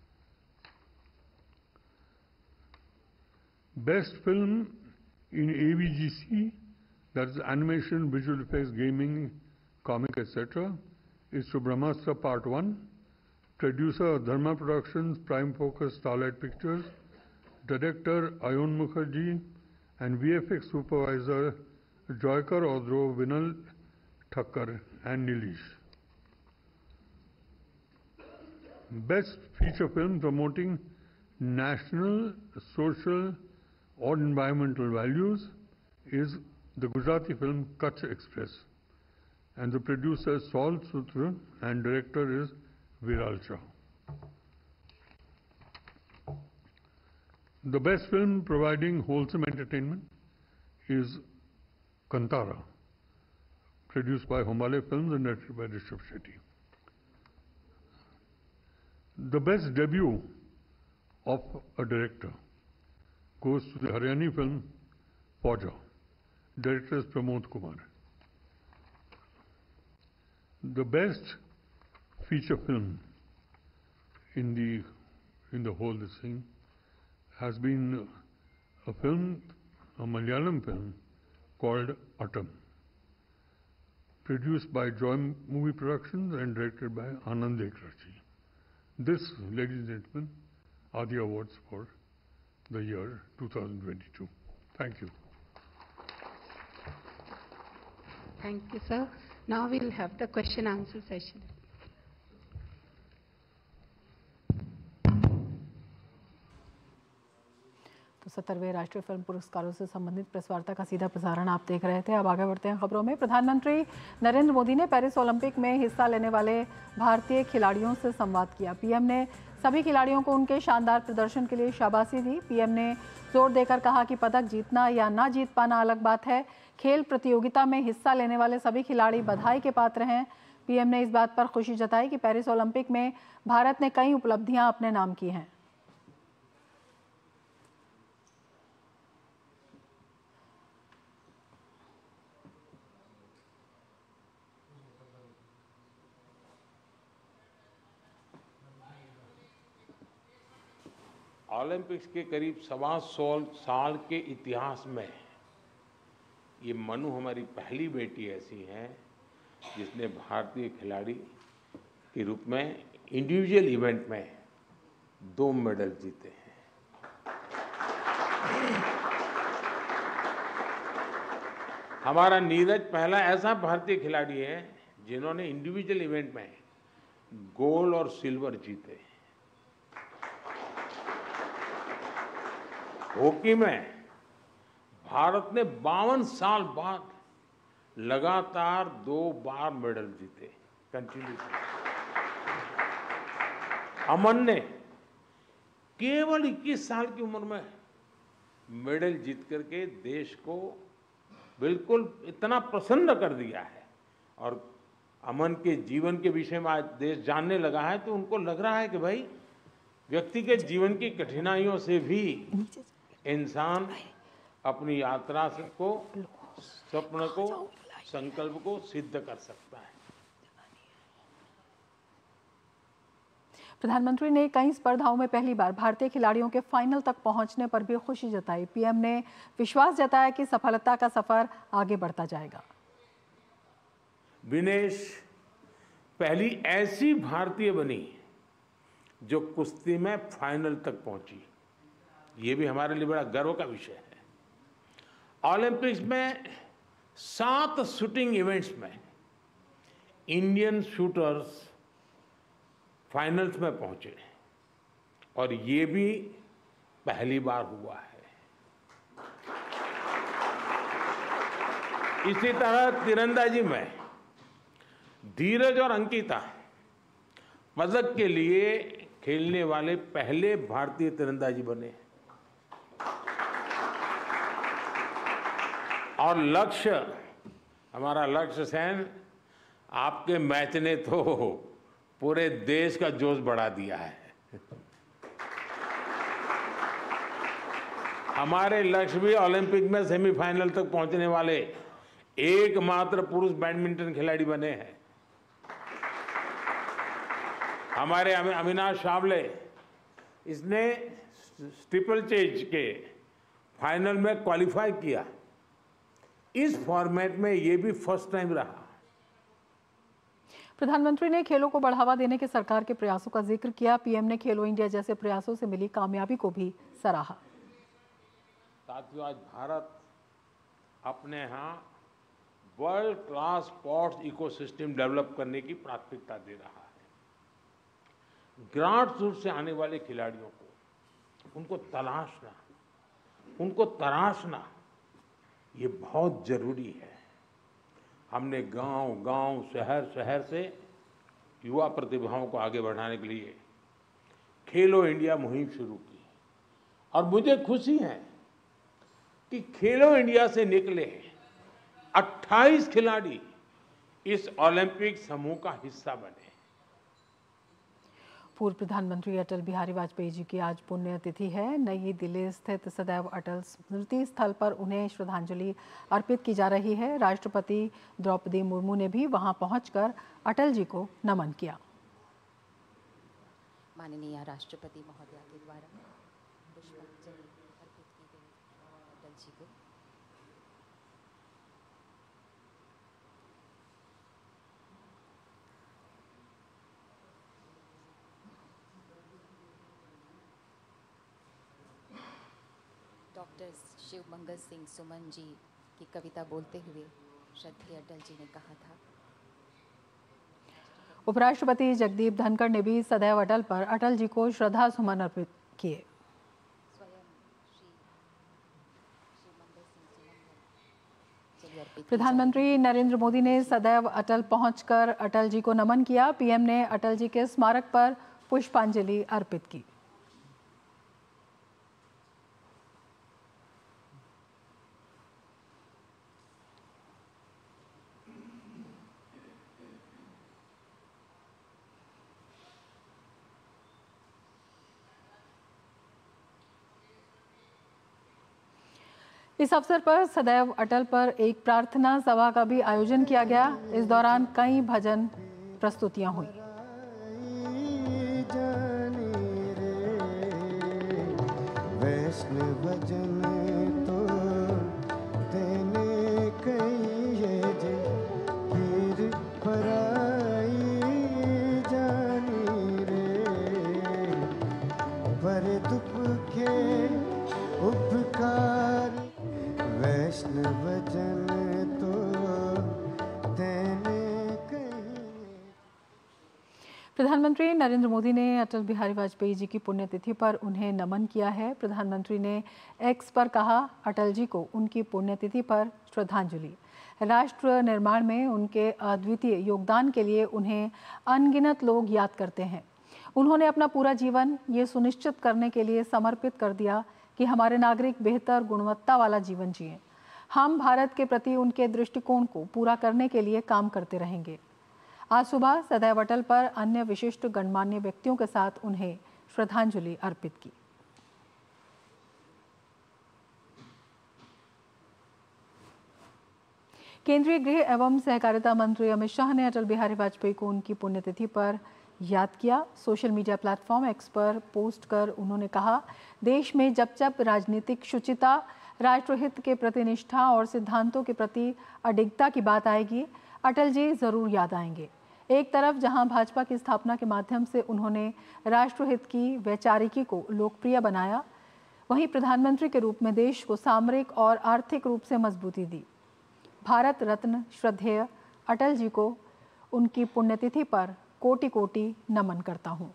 Best film in AVGC, that is animation, visual effects, gaming, comic, etc., is to Brahmastra Part 1. Producer Dharma Productions, Prime Focus, Starlight Pictures. Director Ayon Mukherjee and VFX supervisor Joykar Odro, Vinal Thakkar and Nilesh. Best feature film promoting national, social or environmental values is the Gujarati film Kutch Express, and the producer is Saul Sutra and director is Viral Shah. The best film providing wholesome entertainment is Kantara, produced by Hombale Films and directed by Rishabh Shetty. The best debut of a director goes to the Haryani film Fauja. Director is Pramod Kumar. The best feature film in the whole this thing has been a film, a Malayalam film called Atam, produced by Joy Movie Productions and directed by Anand Ekarashi. This, ladies and gentlemen, are the awards for the year 2022. Thank you. Thank you, sir. Now we'll have the question-answer session. तो 17वें राष्ट्रीय फिल्म पुरस्कारों से संबंधित प्रेस वार्ता का सीधा प्रसारण आप देख रहे थे। अब आगे बढ़ते हैं खबरों में। प्रधानमंत्री नरेंद्र मोदी ने पेरिस ओलंपिक में हिस्सा लेने वाले भारतीय खिलाड़ियों से संवाद किया। पीएम ने सभी खिलाड़ियों को उनके शानदार प्रदर्शन के लिए शाबाशी दी। पीएम ने जोर देकर कहा कि पदक जीतना या ना जीत पाना अलग बात है, खेल प्रतियोगिता में हिस्सा लेने वाले सभी खिलाड़ी बधाई के पात्र हैं। पीएम ने इस बात पर खुशी जताई कि पेरिस ओलंपिक में भारत ने कई उपलब्धियां अपने नाम की हैं। ओलंपिक्स के करीब 125 साल के इतिहास में ये मनु हमारी पहली बेटी ऐसी है जिसने भारतीय खिलाड़ी के रूप में इंडिविजुअल इवेंट में 2 मेडल जीते हैं। हमारा नीरज पहला ऐसा भारतीय खिलाड़ी है जिन्होंने इंडिविजुअल इवेंट में गोल्ड और सिल्वर जीते। हॉकी में भारत ने 52 साल बाद लगातार 2 बार मेडल जीते कंटिन्यूसली। अमन ने केवल 21 साल की उम्र में मेडल जीत करके देश को बिल्कुल इतना प्रसन्न कर दिया है। और अमन के जीवन के विषय में आज देश जानने लगा है, तो उनको लग रहा है कि भाई व्यक्ति के जीवन की कठिनाइयों से भी इंसान अपनी यात्रा को, स्वप्न को, संकल्प को सिद्ध कर सकता है। प्रधानमंत्री ने कई स्पर्धाओं में पहली बार भारतीय खिलाड़ियों के फाइनल तक पहुंचने पर भी खुशी जताई। पीएम ने विश्वास जताया कि सफलता का सफर आगे बढ़ता जाएगा। विनेश पहली ऐसी भारतीय बनी जो कुश्ती में फाइनल तक पहुंची। ये भी हमारे लिए बड़ा गर्व का विषय है। ओलंपिक्स में 7 शूटिंग इवेंट्स में इंडियन शूटर्स फाइनल्स में पहुंचे और ये भी पहली बार हुआ है। इसी तरह तीरंदाजी में धीरज और अंकिता पदक के लिए खेलने वाले पहले भारतीय तीरंदाजी बने। और लक्ष्य, हमारा लक्ष्य सेन, आपके मैच ने तो पूरे देश का जोश बढ़ा दिया है। हमारे लक्ष्य भी ओलंपिक में सेमीफाइनल तक पहुंचने वाले एकमात्र पुरुष बैडमिंटन खिलाड़ी बने हैं। हमारे अविनाश सावले, इसने स्टीपल चेज के फाइनल में क्वालिफाई किया। इस फॉर्मेट में ये भी फर्स्ट टाइम रहा। प्रधानमंत्री ने खेलों को बढ़ावा देने के सरकार के प्रयासों का जिक्र किया। पीएम ने खेलो इंडिया जैसे प्रयासों से मिली कामयाबी को भी सराहा। साथियों, आज भारत अपने यहाँ world class sports ecosystem develop करने की प्राथमिकता दे रहा है। ग्रास रूट से आने वाले खिलाड़ियों को उनको तराशना ये बहुत जरूरी है। हमने गांव-गांव, शहर से युवा प्रतिभाओं को आगे बढ़ाने के लिए खेलो इंडिया मुहिम शुरू की और मुझे खुशी है कि खेलो इंडिया से निकले 28 खिलाड़ी इस ओलंपिक समूह का हिस्सा बने। पूर्व प्रधानमंत्री अटल बिहारी वाजपेयी जी की आज पुण्यतिथि है। नई दिल्ली स्थित सदैव अटल स्मृति स्थल पर उन्हें श्रद्धांजलि अर्पित की जा रही है। राष्ट्रपति द्रौपदी मुर्मू ने भी वहां पहुंचकर अटल जी को नमन किया। माननीय राष्ट्रपति महोदया के द्वारा पुष्पांजलि अर्पित की गई अटल जी को। डॉक्टर शिव मंगल सिंह सुमन जी की कविता बोलते हुए श्रद्धेय अटल जी ने कहा था। उपराष्ट्रपति जगदीप धनखड़ ने भी सदैव अटल पर अटल जी को श्रद्धा सुमन अर्पित किए। प्रधानमंत्री नरेंद्र मोदी ने सदैव अटल पहुंचकर अटल जी को नमन किया। पीएम ने अटल जी के स्मारक पर पुष्पांजलि अर्पित की। इस अवसर पर सदैव अटल पर एक प्रार्थना सभा का भी आयोजन किया गया। इस दौरान कई भजन प्रस्तुतियां हुई। भजन तो तेने कहिए जे पीर पराई जानी पर दुखे उपकारी वैष्णव जन तो तेने प्रधानमंत्री नरेंद्र मोदी ने अटल बिहारी वाजपेयी जी की पुण्यतिथि पर उन्हें नमन किया है। प्रधानमंत्री ने एक्स पर कहा, अटल जी को उनकी पुण्यतिथि पर श्रद्धांजलि। राष्ट्र निर्माण में उनके अद्वितीय योगदान के लिए उन्हें अनगिनत लोग याद करते हैं। उन्होंने अपना पूरा जीवन ये सुनिश्चित करने के लिए समर्पित कर दिया कि हमारे नागरिक बेहतर गुणवत्ता वाला जीवन जिएं। हम भारत के प्रति उनके दृष्टिकोण को पूरा करने के लिए काम करते रहेंगे। आज सुबह सदैव अटल पर अन्य विशिष्ट गणमान्य व्यक्तियों के साथ उन्हें श्रद्धांजलि अर्पित की। केंद्रीय गृह एवं सहकारिता मंत्री अमित शाह ने अटल बिहारी वाजपेयी को उनकी पुण्यतिथि पर याद किया। सोशल मीडिया प्लेटफॉर्म एक्स पर पोस्ट कर उन्होंने कहा, देश में जब जब राजनीतिक शुचिता, राष्ट्रहित के प्रति निष्ठा और सिद्धांतों के प्रति अडिगता की बात आएगी, अटल जी जरूर याद आएंगे। एक तरफ जहां भाजपा की स्थापना के माध्यम से उन्होंने राष्ट्रहित की वैचारिकी को लोकप्रिय बनाया, वहीं प्रधानमंत्री के रूप में देश को सामरिक और आर्थिक रूप से मजबूती दी। भारत रत्न श्रद्धेय अटल जी को उनकी पुण्यतिथि पर कोटि कोटि नमन करता हूं।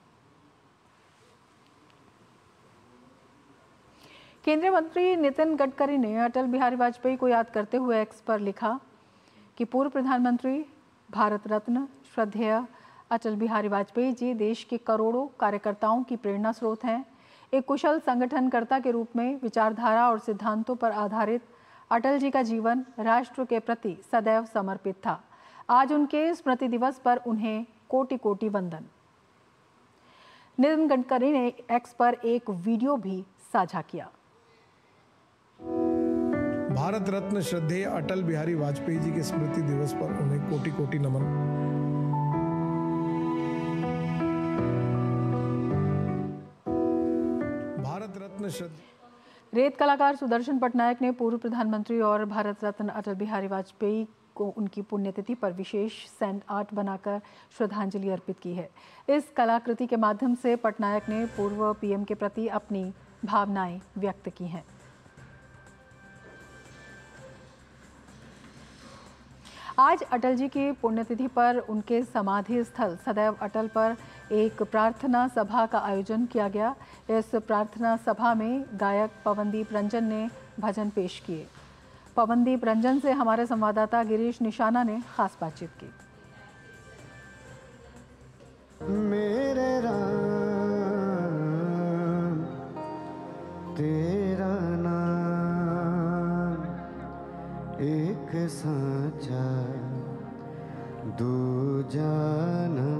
केंद्रीय मंत्री नितिन गडकरी ने अटल बिहारी वाजपेयी को याद करते हुए एक्स पर लिखा कि पूर्व प्रधानमंत्री, भारत रत्न श्रद्धेय अटल बिहारी वाजपेयी जी देश के करोड़ों कार्यकर्ताओं की प्रेरणा स्रोत हैं। एक कुशल संगठनकर्ता के रूप में विचारधारा और सिद्धांतों पर आधारित अटल जी का जीवन राष्ट्र के प्रति सदैव समर्पित था। आज उनके स्मृति दिवस पर उन्हें कोटि कोटि वंदन। नितिन गडकरी ने एक्स पर एक वीडियो भी साझा किया। भारत रत्न श्रद्धेय अटल बिहारी वाजपेयी जी के स्मृति दिवस पर उन्हें कोटि कोटि नमन। भारत रत्न रेत कलाकार सुदर्शन पटनायक ने पूर्व प्रधानमंत्री और भारत रत्न अटल बिहारी वाजपेयी को उनकी पुण्यतिथि पर विशेष सैंड आर्ट बनाकर श्रद्धांजलि अर्पित की है। इस कलाकृति के माध्यम से पटनायक ने पूर्व पीएम के प्रति अपनी भावनाएं व्यक्त की हैं। आज अटल जी की पुण्यतिथि पर उनके समाधि स्थल सदैव अटल पर एक प्रार्थना सभा का आयोजन किया गया। इस प्रार्थना सभा में गायक पवनदीप रंजन ने भजन पेश किए। पवनदीप रंजन से हमारे संवाददाता गिरीश निशाना ने खास बातचीत की। मेरे राम तेरा नाम एक साचा दूजा न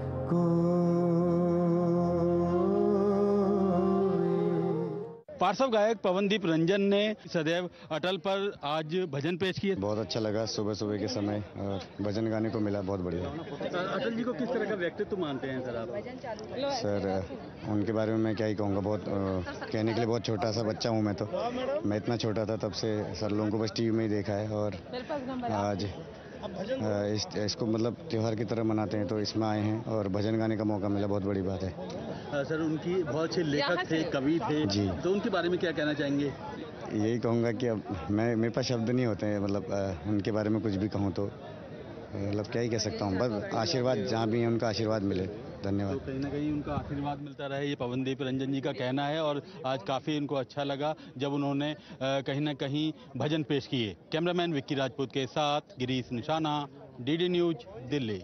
पार्श्व गायक पवनदीप रंजन ने सदैव अटल पर आज भजन पेश किए। बहुत अच्छा लगा सुबह सुबह के समय और भजन गाने को मिला, बहुत बढ़िया। अटल जी को किस तरह का व्यक्तित्व मानते हैं सर आप? सर उनके बारे में मैं क्या ही कहूँगा, बहुत कहने के लिए बहुत छोटा सा बच्चा हूँ मैं तो। मैं इतना छोटा था तब से सर लोगों को बस टीवी में ही देखा है और आज इसको मतलब त्योहार की तरह मनाते हैं तो इसमें आए हैं और भजन गाने का मौका मिला, बहुत बड़ी बात है। सर उनकी बहुत अच्छे लेखक थे, कवि थे जी, तो उनके बारे में क्या कहना चाहेंगे? यही कहूँगा कि अब मेरे पास शब्द नहीं होते हैं, मतलब उनके बारे में कुछ भी कहूँ तो मतलब क्या ही कह सकता हूँ। बस आशीर्वाद जहाँ भी है उनका आशीर्वाद मिले, धन्यवाद। तो कहीं ना कहीं उनका आशीर्वाद मिलता रहे, ये पवनदीप रंजन जी का कहना है और आज काफ़ी उनको अच्छा लगा जब उन्होंने कहीं ना कहीं भजन पेश किए। कैमरामैन विक्की राजपूत के साथ गिरीश निशाना, डीडी न्यूज, दिल्ली।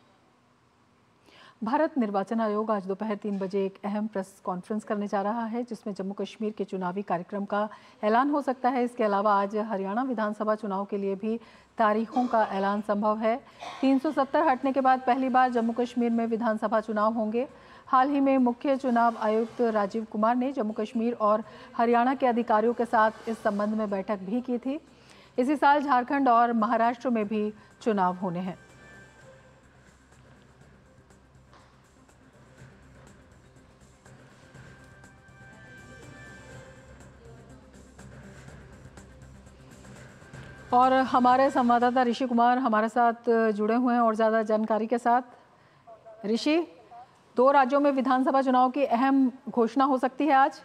भारत निर्वाचन आयोग आज दोपहर 3 बजे एक अहम प्रेस कॉन्फ्रेंस करने जा रहा है जिसमें जम्मू कश्मीर के चुनावी कार्यक्रम का ऐलान हो सकता है। इसके अलावा आज हरियाणा विधानसभा चुनाव के लिए भी तारीखों का ऐलान संभव है। 370 हटने के बाद पहली बार जम्मू कश्मीर में विधानसभा चुनाव होंगे। हाल ही में मुख्य चुनाव आयुक्त राजीव कुमार ने जम्मू कश्मीर और हरियाणा के अधिकारियों के साथ इस संबंध में बैठक भी की थी। इसी साल झारखंड और महाराष्ट्र में भी चुनाव होने हैं। और हमारे संवाददाता ऋषि कुमार हमारे साथ जुड़े हुए हैं और ज़्यादा जानकारी के साथ। ऋषि, 2 राज्यों में विधानसभा चुनाव की अहम घोषणा हो सकती है आज।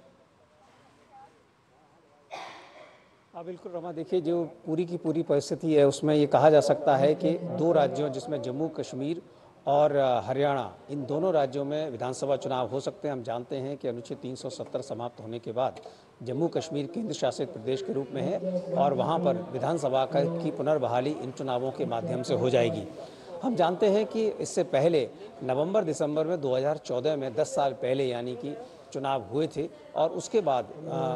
बिल्कुल रमा, देखिए जो पूरी की पूरी परिस्थिति है उसमें ये कहा जा सकता है कि 2 राज्यों जिसमें जम्मू कश्मीर और हरियाणा, इन दोनों राज्यों में विधानसभा चुनाव हो सकते हैं। हम जानते हैं कि अनुच्छेद 370 समाप्त होने के बाद जम्मू कश्मीर केंद्र शासित प्रदेश के रूप में है और वहाँ पर विधानसभा की पुनर्बहाली इन चुनावों के माध्यम से हो जाएगी। हम जानते हैं कि इससे पहले नवंबर दिसंबर में 2014 में 10 साल पहले यानी कि चुनाव हुए थे और उसके बाद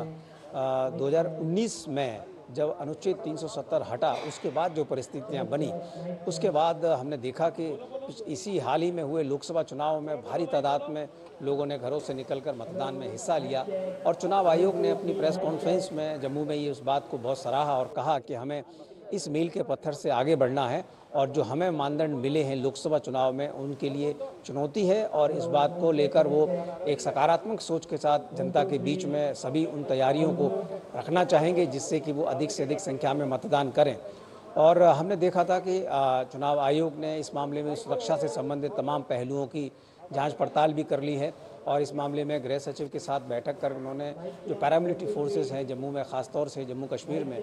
2019 में जब अनुच्छेद 370 हटा उसके बाद जो परिस्थितियां बनी, उसके बाद हमने देखा कि इसी हाल ही में हुए लोकसभा चुनाव में भारी तादाद में लोगों ने घरों से निकलकर मतदान में हिस्सा लिया और चुनाव आयोग ने अपनी प्रेस कॉन्फ्रेंस में जम्मू में ये उस बात को बहुत सराहा और कहा कि हमें इस मील के पत्थर से आगे बढ़ना है और जो हमें मानदंड मिले हैं लोकसभा चुनाव में उनके लिए चुनौती है और इस बात को लेकर वो एक सकारात्मक सोच के साथ जनता के बीच में सभी उन तैयारियों को रखना चाहेंगे जिससे कि वो अधिक से अधिक संख्या में मतदान करें। और हमने देखा था कि चुनाव आयोग ने इस मामले में सुरक्षा से संबंधित तमाम पहलुओं की जांच पड़ताल भी कर ली है और इस मामले में गृह सचिव के साथ बैठक कर उन्होंने जो पैरामिलिट्री फोर्सेस हैं जम्मू में, ख़ासतौर से जम्मू कश्मीर में,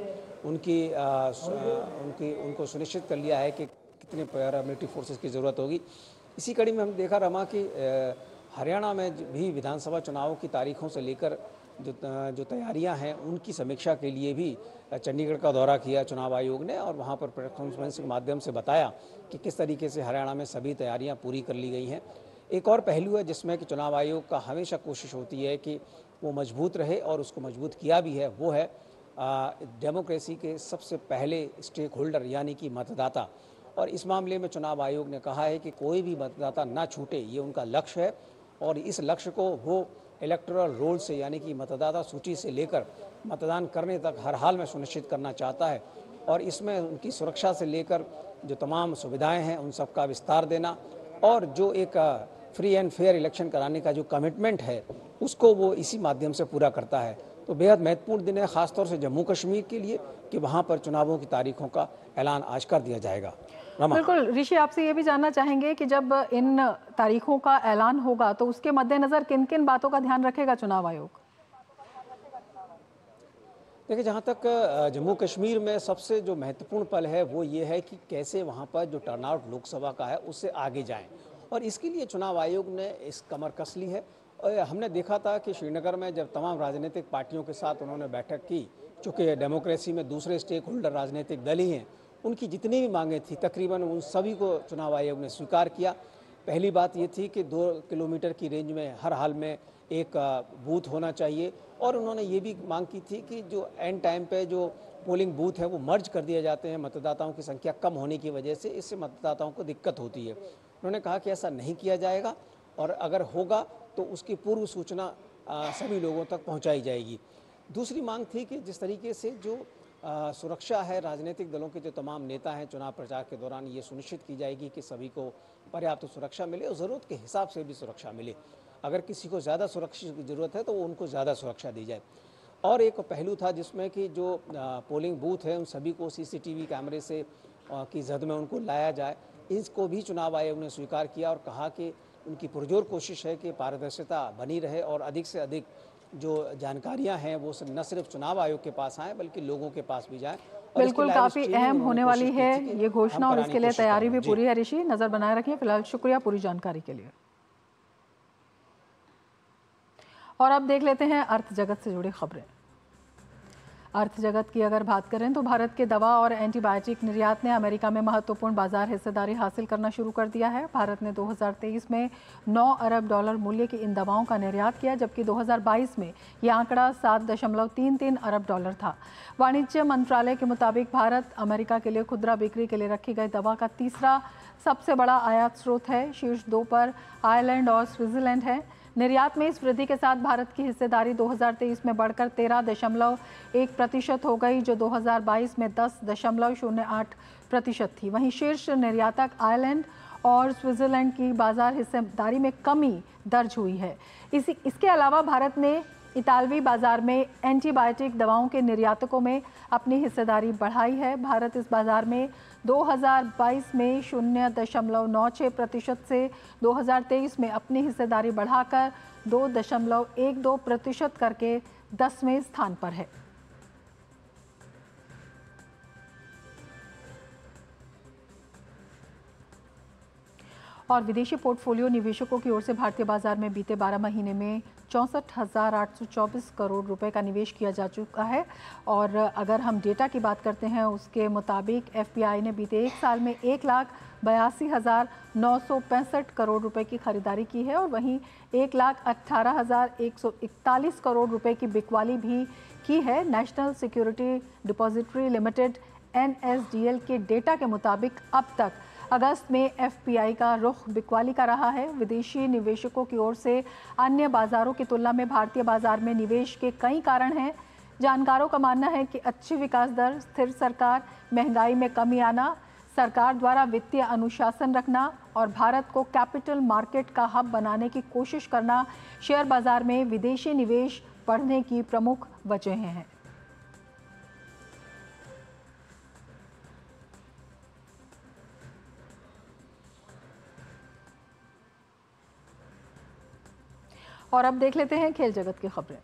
उनको सुनिश्चित कर लिया है कि कितने पैरामिलिट्री फोर्सेस की ज़रूरत होगी। इसी कड़ी में हम देखा रमा कि हरियाणा में भी विधानसभा चुनावों की तारीखों से लेकर जो तैयारियां हैं उनकी समीक्षा के लिए भी चंडीगढ़ का दौरा किया चुनाव आयोग ने और वहां पर प्रेस कॉन्फ्रेंस के माध्यम से बताया कि किस तरीके से हरियाणा में सभी तैयारियां पूरी कर ली गई हैं। एक और पहलू है जिसमें कि चुनाव आयोग का हमेशा कोशिश होती है कि वो मजबूत रहे और उसको मजबूत किया भी है, वो है डेमोक्रेसी के सबसे पहले स्टेक होल्डर यानी कि मतदाता। और इस मामले में चुनाव आयोग ने कहा है कि कोई भी मतदाता ना छूटे, ये उनका लक्ष्य है और इस लक्ष्य को वो इलेक्टोरल रोल से यानी कि मतदाता सूची से लेकर मतदान करने तक हर हाल में सुनिश्चित करना चाहता है और इसमें उनकी सुरक्षा से लेकर जो तमाम सुविधाएं हैं उन सब का विस्तार देना और जो एक फ्री एंड फेयर इलेक्शन कराने का जो कमिटमेंट है उसको वो इसी माध्यम से पूरा करता है। तो बेहद महत्वपूर्ण दिन है खासतौर से जम्मू कश्मीर के लिए कि वहाँ पर चुनावों की तारीखों का ऐलान आज कर दिया जाएगा। बिल्कुल ऋषि, आपसे ये भी जानना चाहेंगे कि जब इन तारीखों का ऐलान होगा तो उसके मद्देनजर किन किन बातों का ध्यान रखेगा चुनाव आयोग? देखिए, जहाँ तक जम्मू कश्मीर में सबसे जो महत्वपूर्ण पल है वो ये है कि कैसे वहाँ पर जो टर्नआउट लोकसभा का है उससे आगे जाएं और इसके लिए चुनाव आयोग ने इस कमर कस ली है। और हमने देखा था कि श्रीनगर में जब तमाम राजनीतिक पार्टियों के साथ उन्होंने बैठक की, चूँकि डेमोक्रेसी में दूसरे स्टेक होल्डर राजनीतिक दल ही हैं, उनकी जितनी भी मांगें थी तकरीबन उन सभी को चुनाव आयोग ने स्वीकार किया। पहली बात ये थी कि 2 किलोमीटर की रेंज में हर हाल में एक बूथ होना चाहिए और उन्होंने ये भी मांग की थी कि जो एंड टाइम पे जो पोलिंग बूथ है वो मर्ज कर दिए जाते हैं मतदाताओं की संख्या कम होने की वजह से, इससे मतदाताओं को दिक्कत होती है। उन्होंने कहा कि ऐसा नहीं किया जाएगा और अगर होगा तो उसकी पूर्व सूचना सभी लोगों तक पहुँचाई जाएगी। दूसरी मांग थी कि जिस तरीके से जो सुरक्षा है, राजनीतिक दलों के जो तमाम नेता हैं चुनाव प्रचार के दौरान ये सुनिश्चित की जाएगी कि सभी को पर्याप्त सुरक्षा मिले और ज़रूरत के हिसाब से भी सुरक्षा मिले। अगर किसी को ज़्यादा सुरक्षा की ज़रूरत है तो उनको ज़्यादा सुरक्षा दी जाए। और एक पहलू था जिसमें कि जो पोलिंग बूथ है उन सभी को CCTV कैमरे से की जद में उनको लाया जाए। इसको भी चुनाव आयोग ने स्वीकार किया और कहा कि उनकी पुरजोर कोशिश है कि पारदर्शिता बनी रहे और अधिक से अधिक जो जानकारियां हैं वो न सिर्फ चुनाव आयोग के पास आए बल्कि लोगों के पास भी जाएं। बिल्कुल, काफी अहम होने वाली है ये घोषणा और इसके लिए तैयारी भी पूरी है। ऋषि, नजर बनाए रखिए। फिलहाल शुक्रिया पूरी जानकारी के लिए। और अब देख लेते हैं अर्थ जगत से जुड़ी खबरें। अर्थ जगत की अगर बात करें तो भारत के दवा और एंटीबायोटिक निर्यात ने अमेरिका में महत्वपूर्ण बाजार हिस्सेदारी हासिल करना शुरू कर दिया है। भारत ने 2023 में $9 अरब मूल्य की इन दवाओं का निर्यात किया, जबकि 2022 में यह आंकड़ा $7.33 अरब था। वाणिज्य मंत्रालय के मुताबिक भारत अमेरिका के लिए खुदरा बिक्री के लिए रखी गई दवा का तीसरा सबसे बड़ा आयात स्रोत है। शीर्ष 2 पर आयरलैंड और स्विट्जरलैंड है। निर्यात में इस वृद्धि के साथ भारत की हिस्सेदारी 2023 में बढ़कर 13.1% हो गई, जो 2022 में 10.08% थी। वहीं शीर्ष निर्यातक आयरलैंड और स्विट्जरलैंड की बाजार हिस्सेदारी में कमी दर्ज हुई है। इसके अलावा भारत ने इतालवी बाजार में एंटीबायोटिक दवाओं के निर्यातकों में अपनी हिस्सेदारी बढ़ाई है। भारत इस बाजार में 2022 में 0.96% से 2023 में अपनी हिस्सेदारी बढ़ाकर 2.12% करके 10वें स्थान पर है। और विदेशी पोर्टफोलियो निवेशकों की ओर से भारतीय बाजार में बीते 12 महीने में 64,824 करोड़ रुपए का निवेश किया जा चुका है। और अगर हम डेटा की बात करते हैं, उसके मुताबिक एफपीआई ने बीते एक साल में 1,82,965 करोड़ रुपए की खरीदारी की है और वहीं 1,18,141 करोड़ रुपए की बिकवाली भी की है। National security depository limited NSDL के डेटा के मुताबिक अब तक अगस्त में एफपीआई का रुख बिकवाली का रहा है। विदेशी निवेशकों की ओर से अन्य बाजारों की तुलना में भारतीय बाजार में निवेश के कई कारण हैं। जानकारों का मानना है कि अच्छी विकास दर, स्थिर सरकार, महंगाई में कमी आना, सरकार द्वारा वित्तीय अनुशासन रखना और भारत को कैपिटल मार्केट का हब बनाने की कोशिश करना शेयर बाजार में विदेशी निवेश बढ़ने की प्रमुख वजहें हैं। और अब देख लेते हैं खेल जगत की खबरें।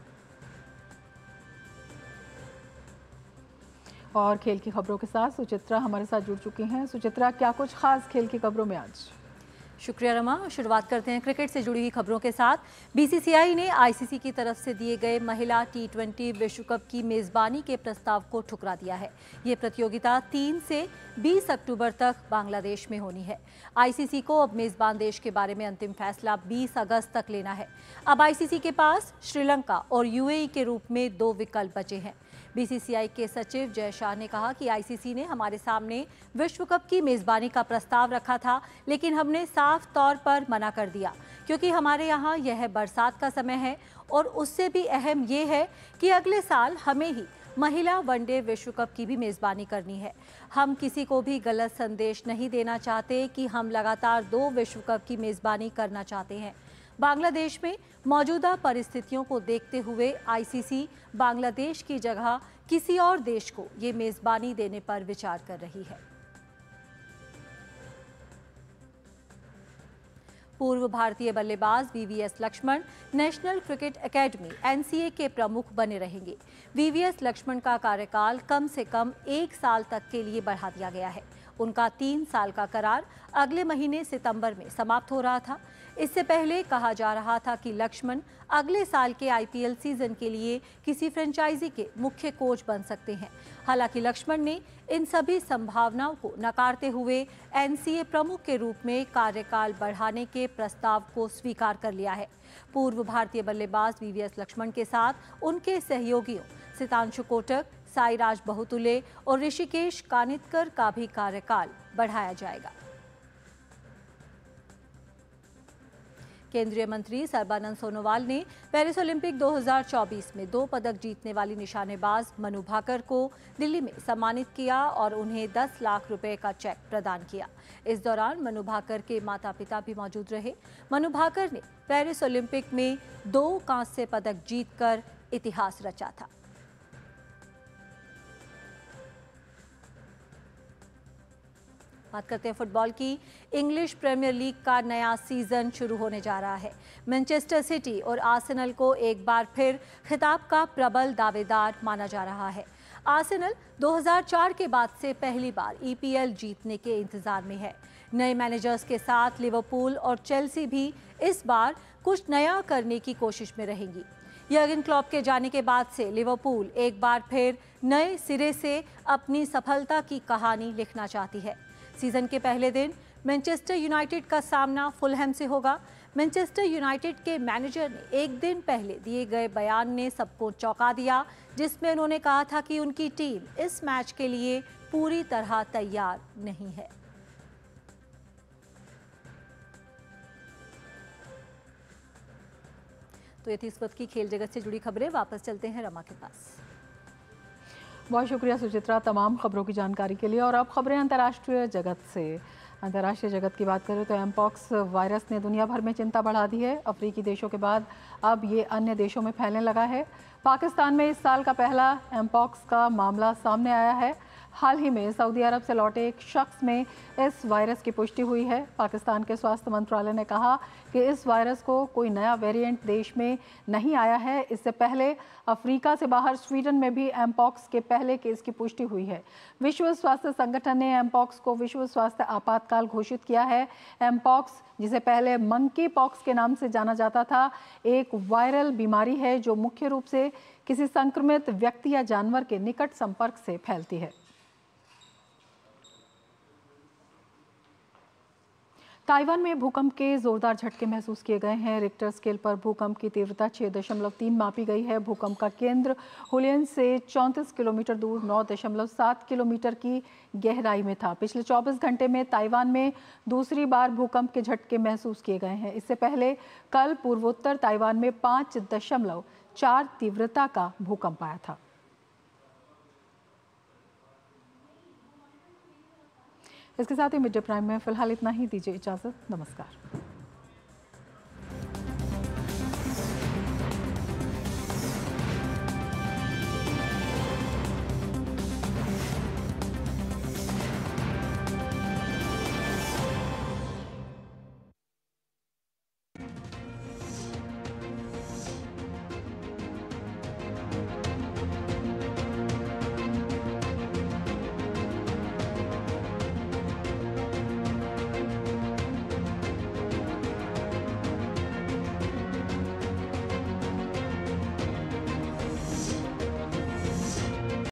और खेल की खबरों के साथ सुचित्रा हमारे साथ जुड़ चुकी हैं। सुचित्रा, क्या कुछ खास खेल की खबरों में आज? शुक्रिया रमा। शुरुआत करते हैं क्रिकेट से जुड़ी हुई खबरों के साथ। बीसीसीआई ने आईसीसी की तरफ से दिए गए महिला T20 विश्व कप की मेज़बानी के प्रस्ताव को ठुकरा दिया है। ये प्रतियोगिता 3 से 20 अक्टूबर तक बांग्लादेश में होनी है। आईसीसी को अब मेज़बान देश के बारे में अंतिम फैसला 20 अगस्त तक लेना है। अब आईसीसी के पास श्रीलंका और यूएई के रूप में 2 विकल्प बचे हैं। बीसीसीआई के सचिव जय शाह ने कहा कि आईसीसी ने हमारे सामने विश्व कप की मेज़बानी का प्रस्ताव रखा था, लेकिन हमने साफ तौर पर मना कर दिया क्योंकि हमारे यहाँ यह बरसात का समय है और उससे भी अहम ये है कि अगले साल हमें ही महिला वनडे विश्व कप की भी मेज़बानी करनी है। हम किसी को भी गलत संदेश नहीं देना चाहते कि हम लगातार 2 विश्व कप की मेज़बानी करना चाहते हैं। बांग्लादेश में मौजूदा परिस्थितियों को देखते हुए आईसीसी बांग्लादेश की जगह किसी और देश को ये मेज़बानी देने पर विचार कर रही है। पूर्व भारतीय बल्लेबाज VVS Laxman national cricket academy NCA के प्रमुख बने रहेंगे। वीवीएस लक्ष्मण का कार्यकाल कम से कम 1 साल तक के लिए बढ़ा दिया गया है। उनका 3 साल का करार अगले महीने सितंबर में समाप्त हो रहा था। इससे पहले कहा जा रहा था कि लक्ष्मण अगले साल के IPL सीजन के लिए किसी फ्रेंचाइजी के मुख्य कोच बन सकते हैं। हालांकि लक्ष्मण ने इन सभी संभावनाओं को नकारते हुए NCA प्रमुख के रूप में कार्यकाल बढ़ाने के प्रस्ताव को स्वीकार कर लिया है। पूर्व भारतीय बल्लेबाज वीवीएस लक्ष्मण के साथ उनके सहयोगियों सितांशु कोटक, साईराज बहुतुले और ऋषिकेश कानितकर का भी कार्यकाल बढ़ाया जाएगा। केंद्रीय मंत्री सर्बानंद सोनोवाल ने पेरिस ओलंपिक 2024 में 2 पदक जीतने वाली निशानेबाज मनु भाकर को दिल्ली में सम्मानित किया और उन्हें 10 लाख रुपए का चेक प्रदान किया। इस दौरान मनु भाकर के माता पिता भी मौजूद रहे। मनु भाकर ने पेरिस ओलंपिक में 2 कांस्य पदक जीतकर इतिहास रचा था। बात करते हैं फुटबॉल की। इंग्लिश प्रीमियर लीग का नया सीजन शुरू होने जा रहा है। मैनचेस्टर सिटी और आर्सेनल को एक बार फिर खिताब का प्रबल दावेदार माना जा रहा है। आर्सेनल 2004 के बाद से पहली बार EPL जीतने के इंतजार में है। नए मैनेजर्स के साथ लिवरपूल और चेल्सी भी इस बार कुछ नया करने की कोशिश में रहेंगी। यर्गन क्लॉप के जाने के बाद से लिवरपूल एक बार फिर नए सिरे से अपनी सफलता की कहानी लिखना चाहती है। सीजन के पहले दिन मैनचेस्टर यूनाइटेड का सामना फुलहैम से होगा। मैनचेस्टर यूनाइटेड के मैनेजर ने एक दिन पहले दिए गए बयान ने सबको चौंका दिया, जिसमें उन्होंने कहा था कि उनकी टीम इस मैच के लिए पूरी तरह तैयार नहीं है। तो ये थी इस वक्त की खेल जगत से जुड़ी खबरें। वापस चलते हैं रमा के पास। बहुत शुक्रिया सुचित्रा तमाम खबरों की जानकारी के लिए। और अब खबरें अंतर्राष्ट्रीय जगत से। अंतर्राष्ट्रीय जगत की बात करें तो एमपॉक्स वायरस ने दुनिया भर में चिंता बढ़ा दी है। अफ्रीकी देशों के बाद अब ये अन्य देशों में फैलने लगा है। पाकिस्तान में इस साल का पहला एमपॉक्स का मामला सामने आया है। हाल ही में सऊदी अरब से लौटे एक शख्स में इस वायरस की पुष्टि हुई है। पाकिस्तान के स्वास्थ्य मंत्रालय ने कहा कि इस वायरस को कोई नया वेरिएंट देश में नहीं आया है। इससे पहले अफ्रीका से बाहर स्वीडन में भी एमपॉक्स के पहले केस की पुष्टि हुई है। विश्व स्वास्थ्य संगठन ने एमपॉक्स को विश्व स्वास्थ्य आपातकाल घोषित किया है। एमपॉक्स, जिसे पहले मंकी पॉक्स के नाम से जाना जाता था, एक वायरल बीमारी है जो मुख्य रूप से किसी संक्रमित व्यक्ति या जानवर के निकट संपर्क से फैलती है। ताइवान में भूकंप के जोरदार झटके महसूस किए गए हैं। रिक्टर स्केल पर भूकंप की तीव्रता 6.3 मापी गई है। भूकंप का केंद्र हुलियन से 34 किलोमीटर दूर 9.7 किलोमीटर की गहराई में था। पिछले 24 घंटे में ताइवान में दूसरी बार भूकंप के झटके महसूस किए गए हैं। इससे पहले कल पूर्वोत्तर ताइवान में 5.4 तीव्रता का भूकंप आया था। इसके साथ ही मिड डे प्राइम में फिलहाल इतना ही। दीजिए इजाजत। नमस्कार।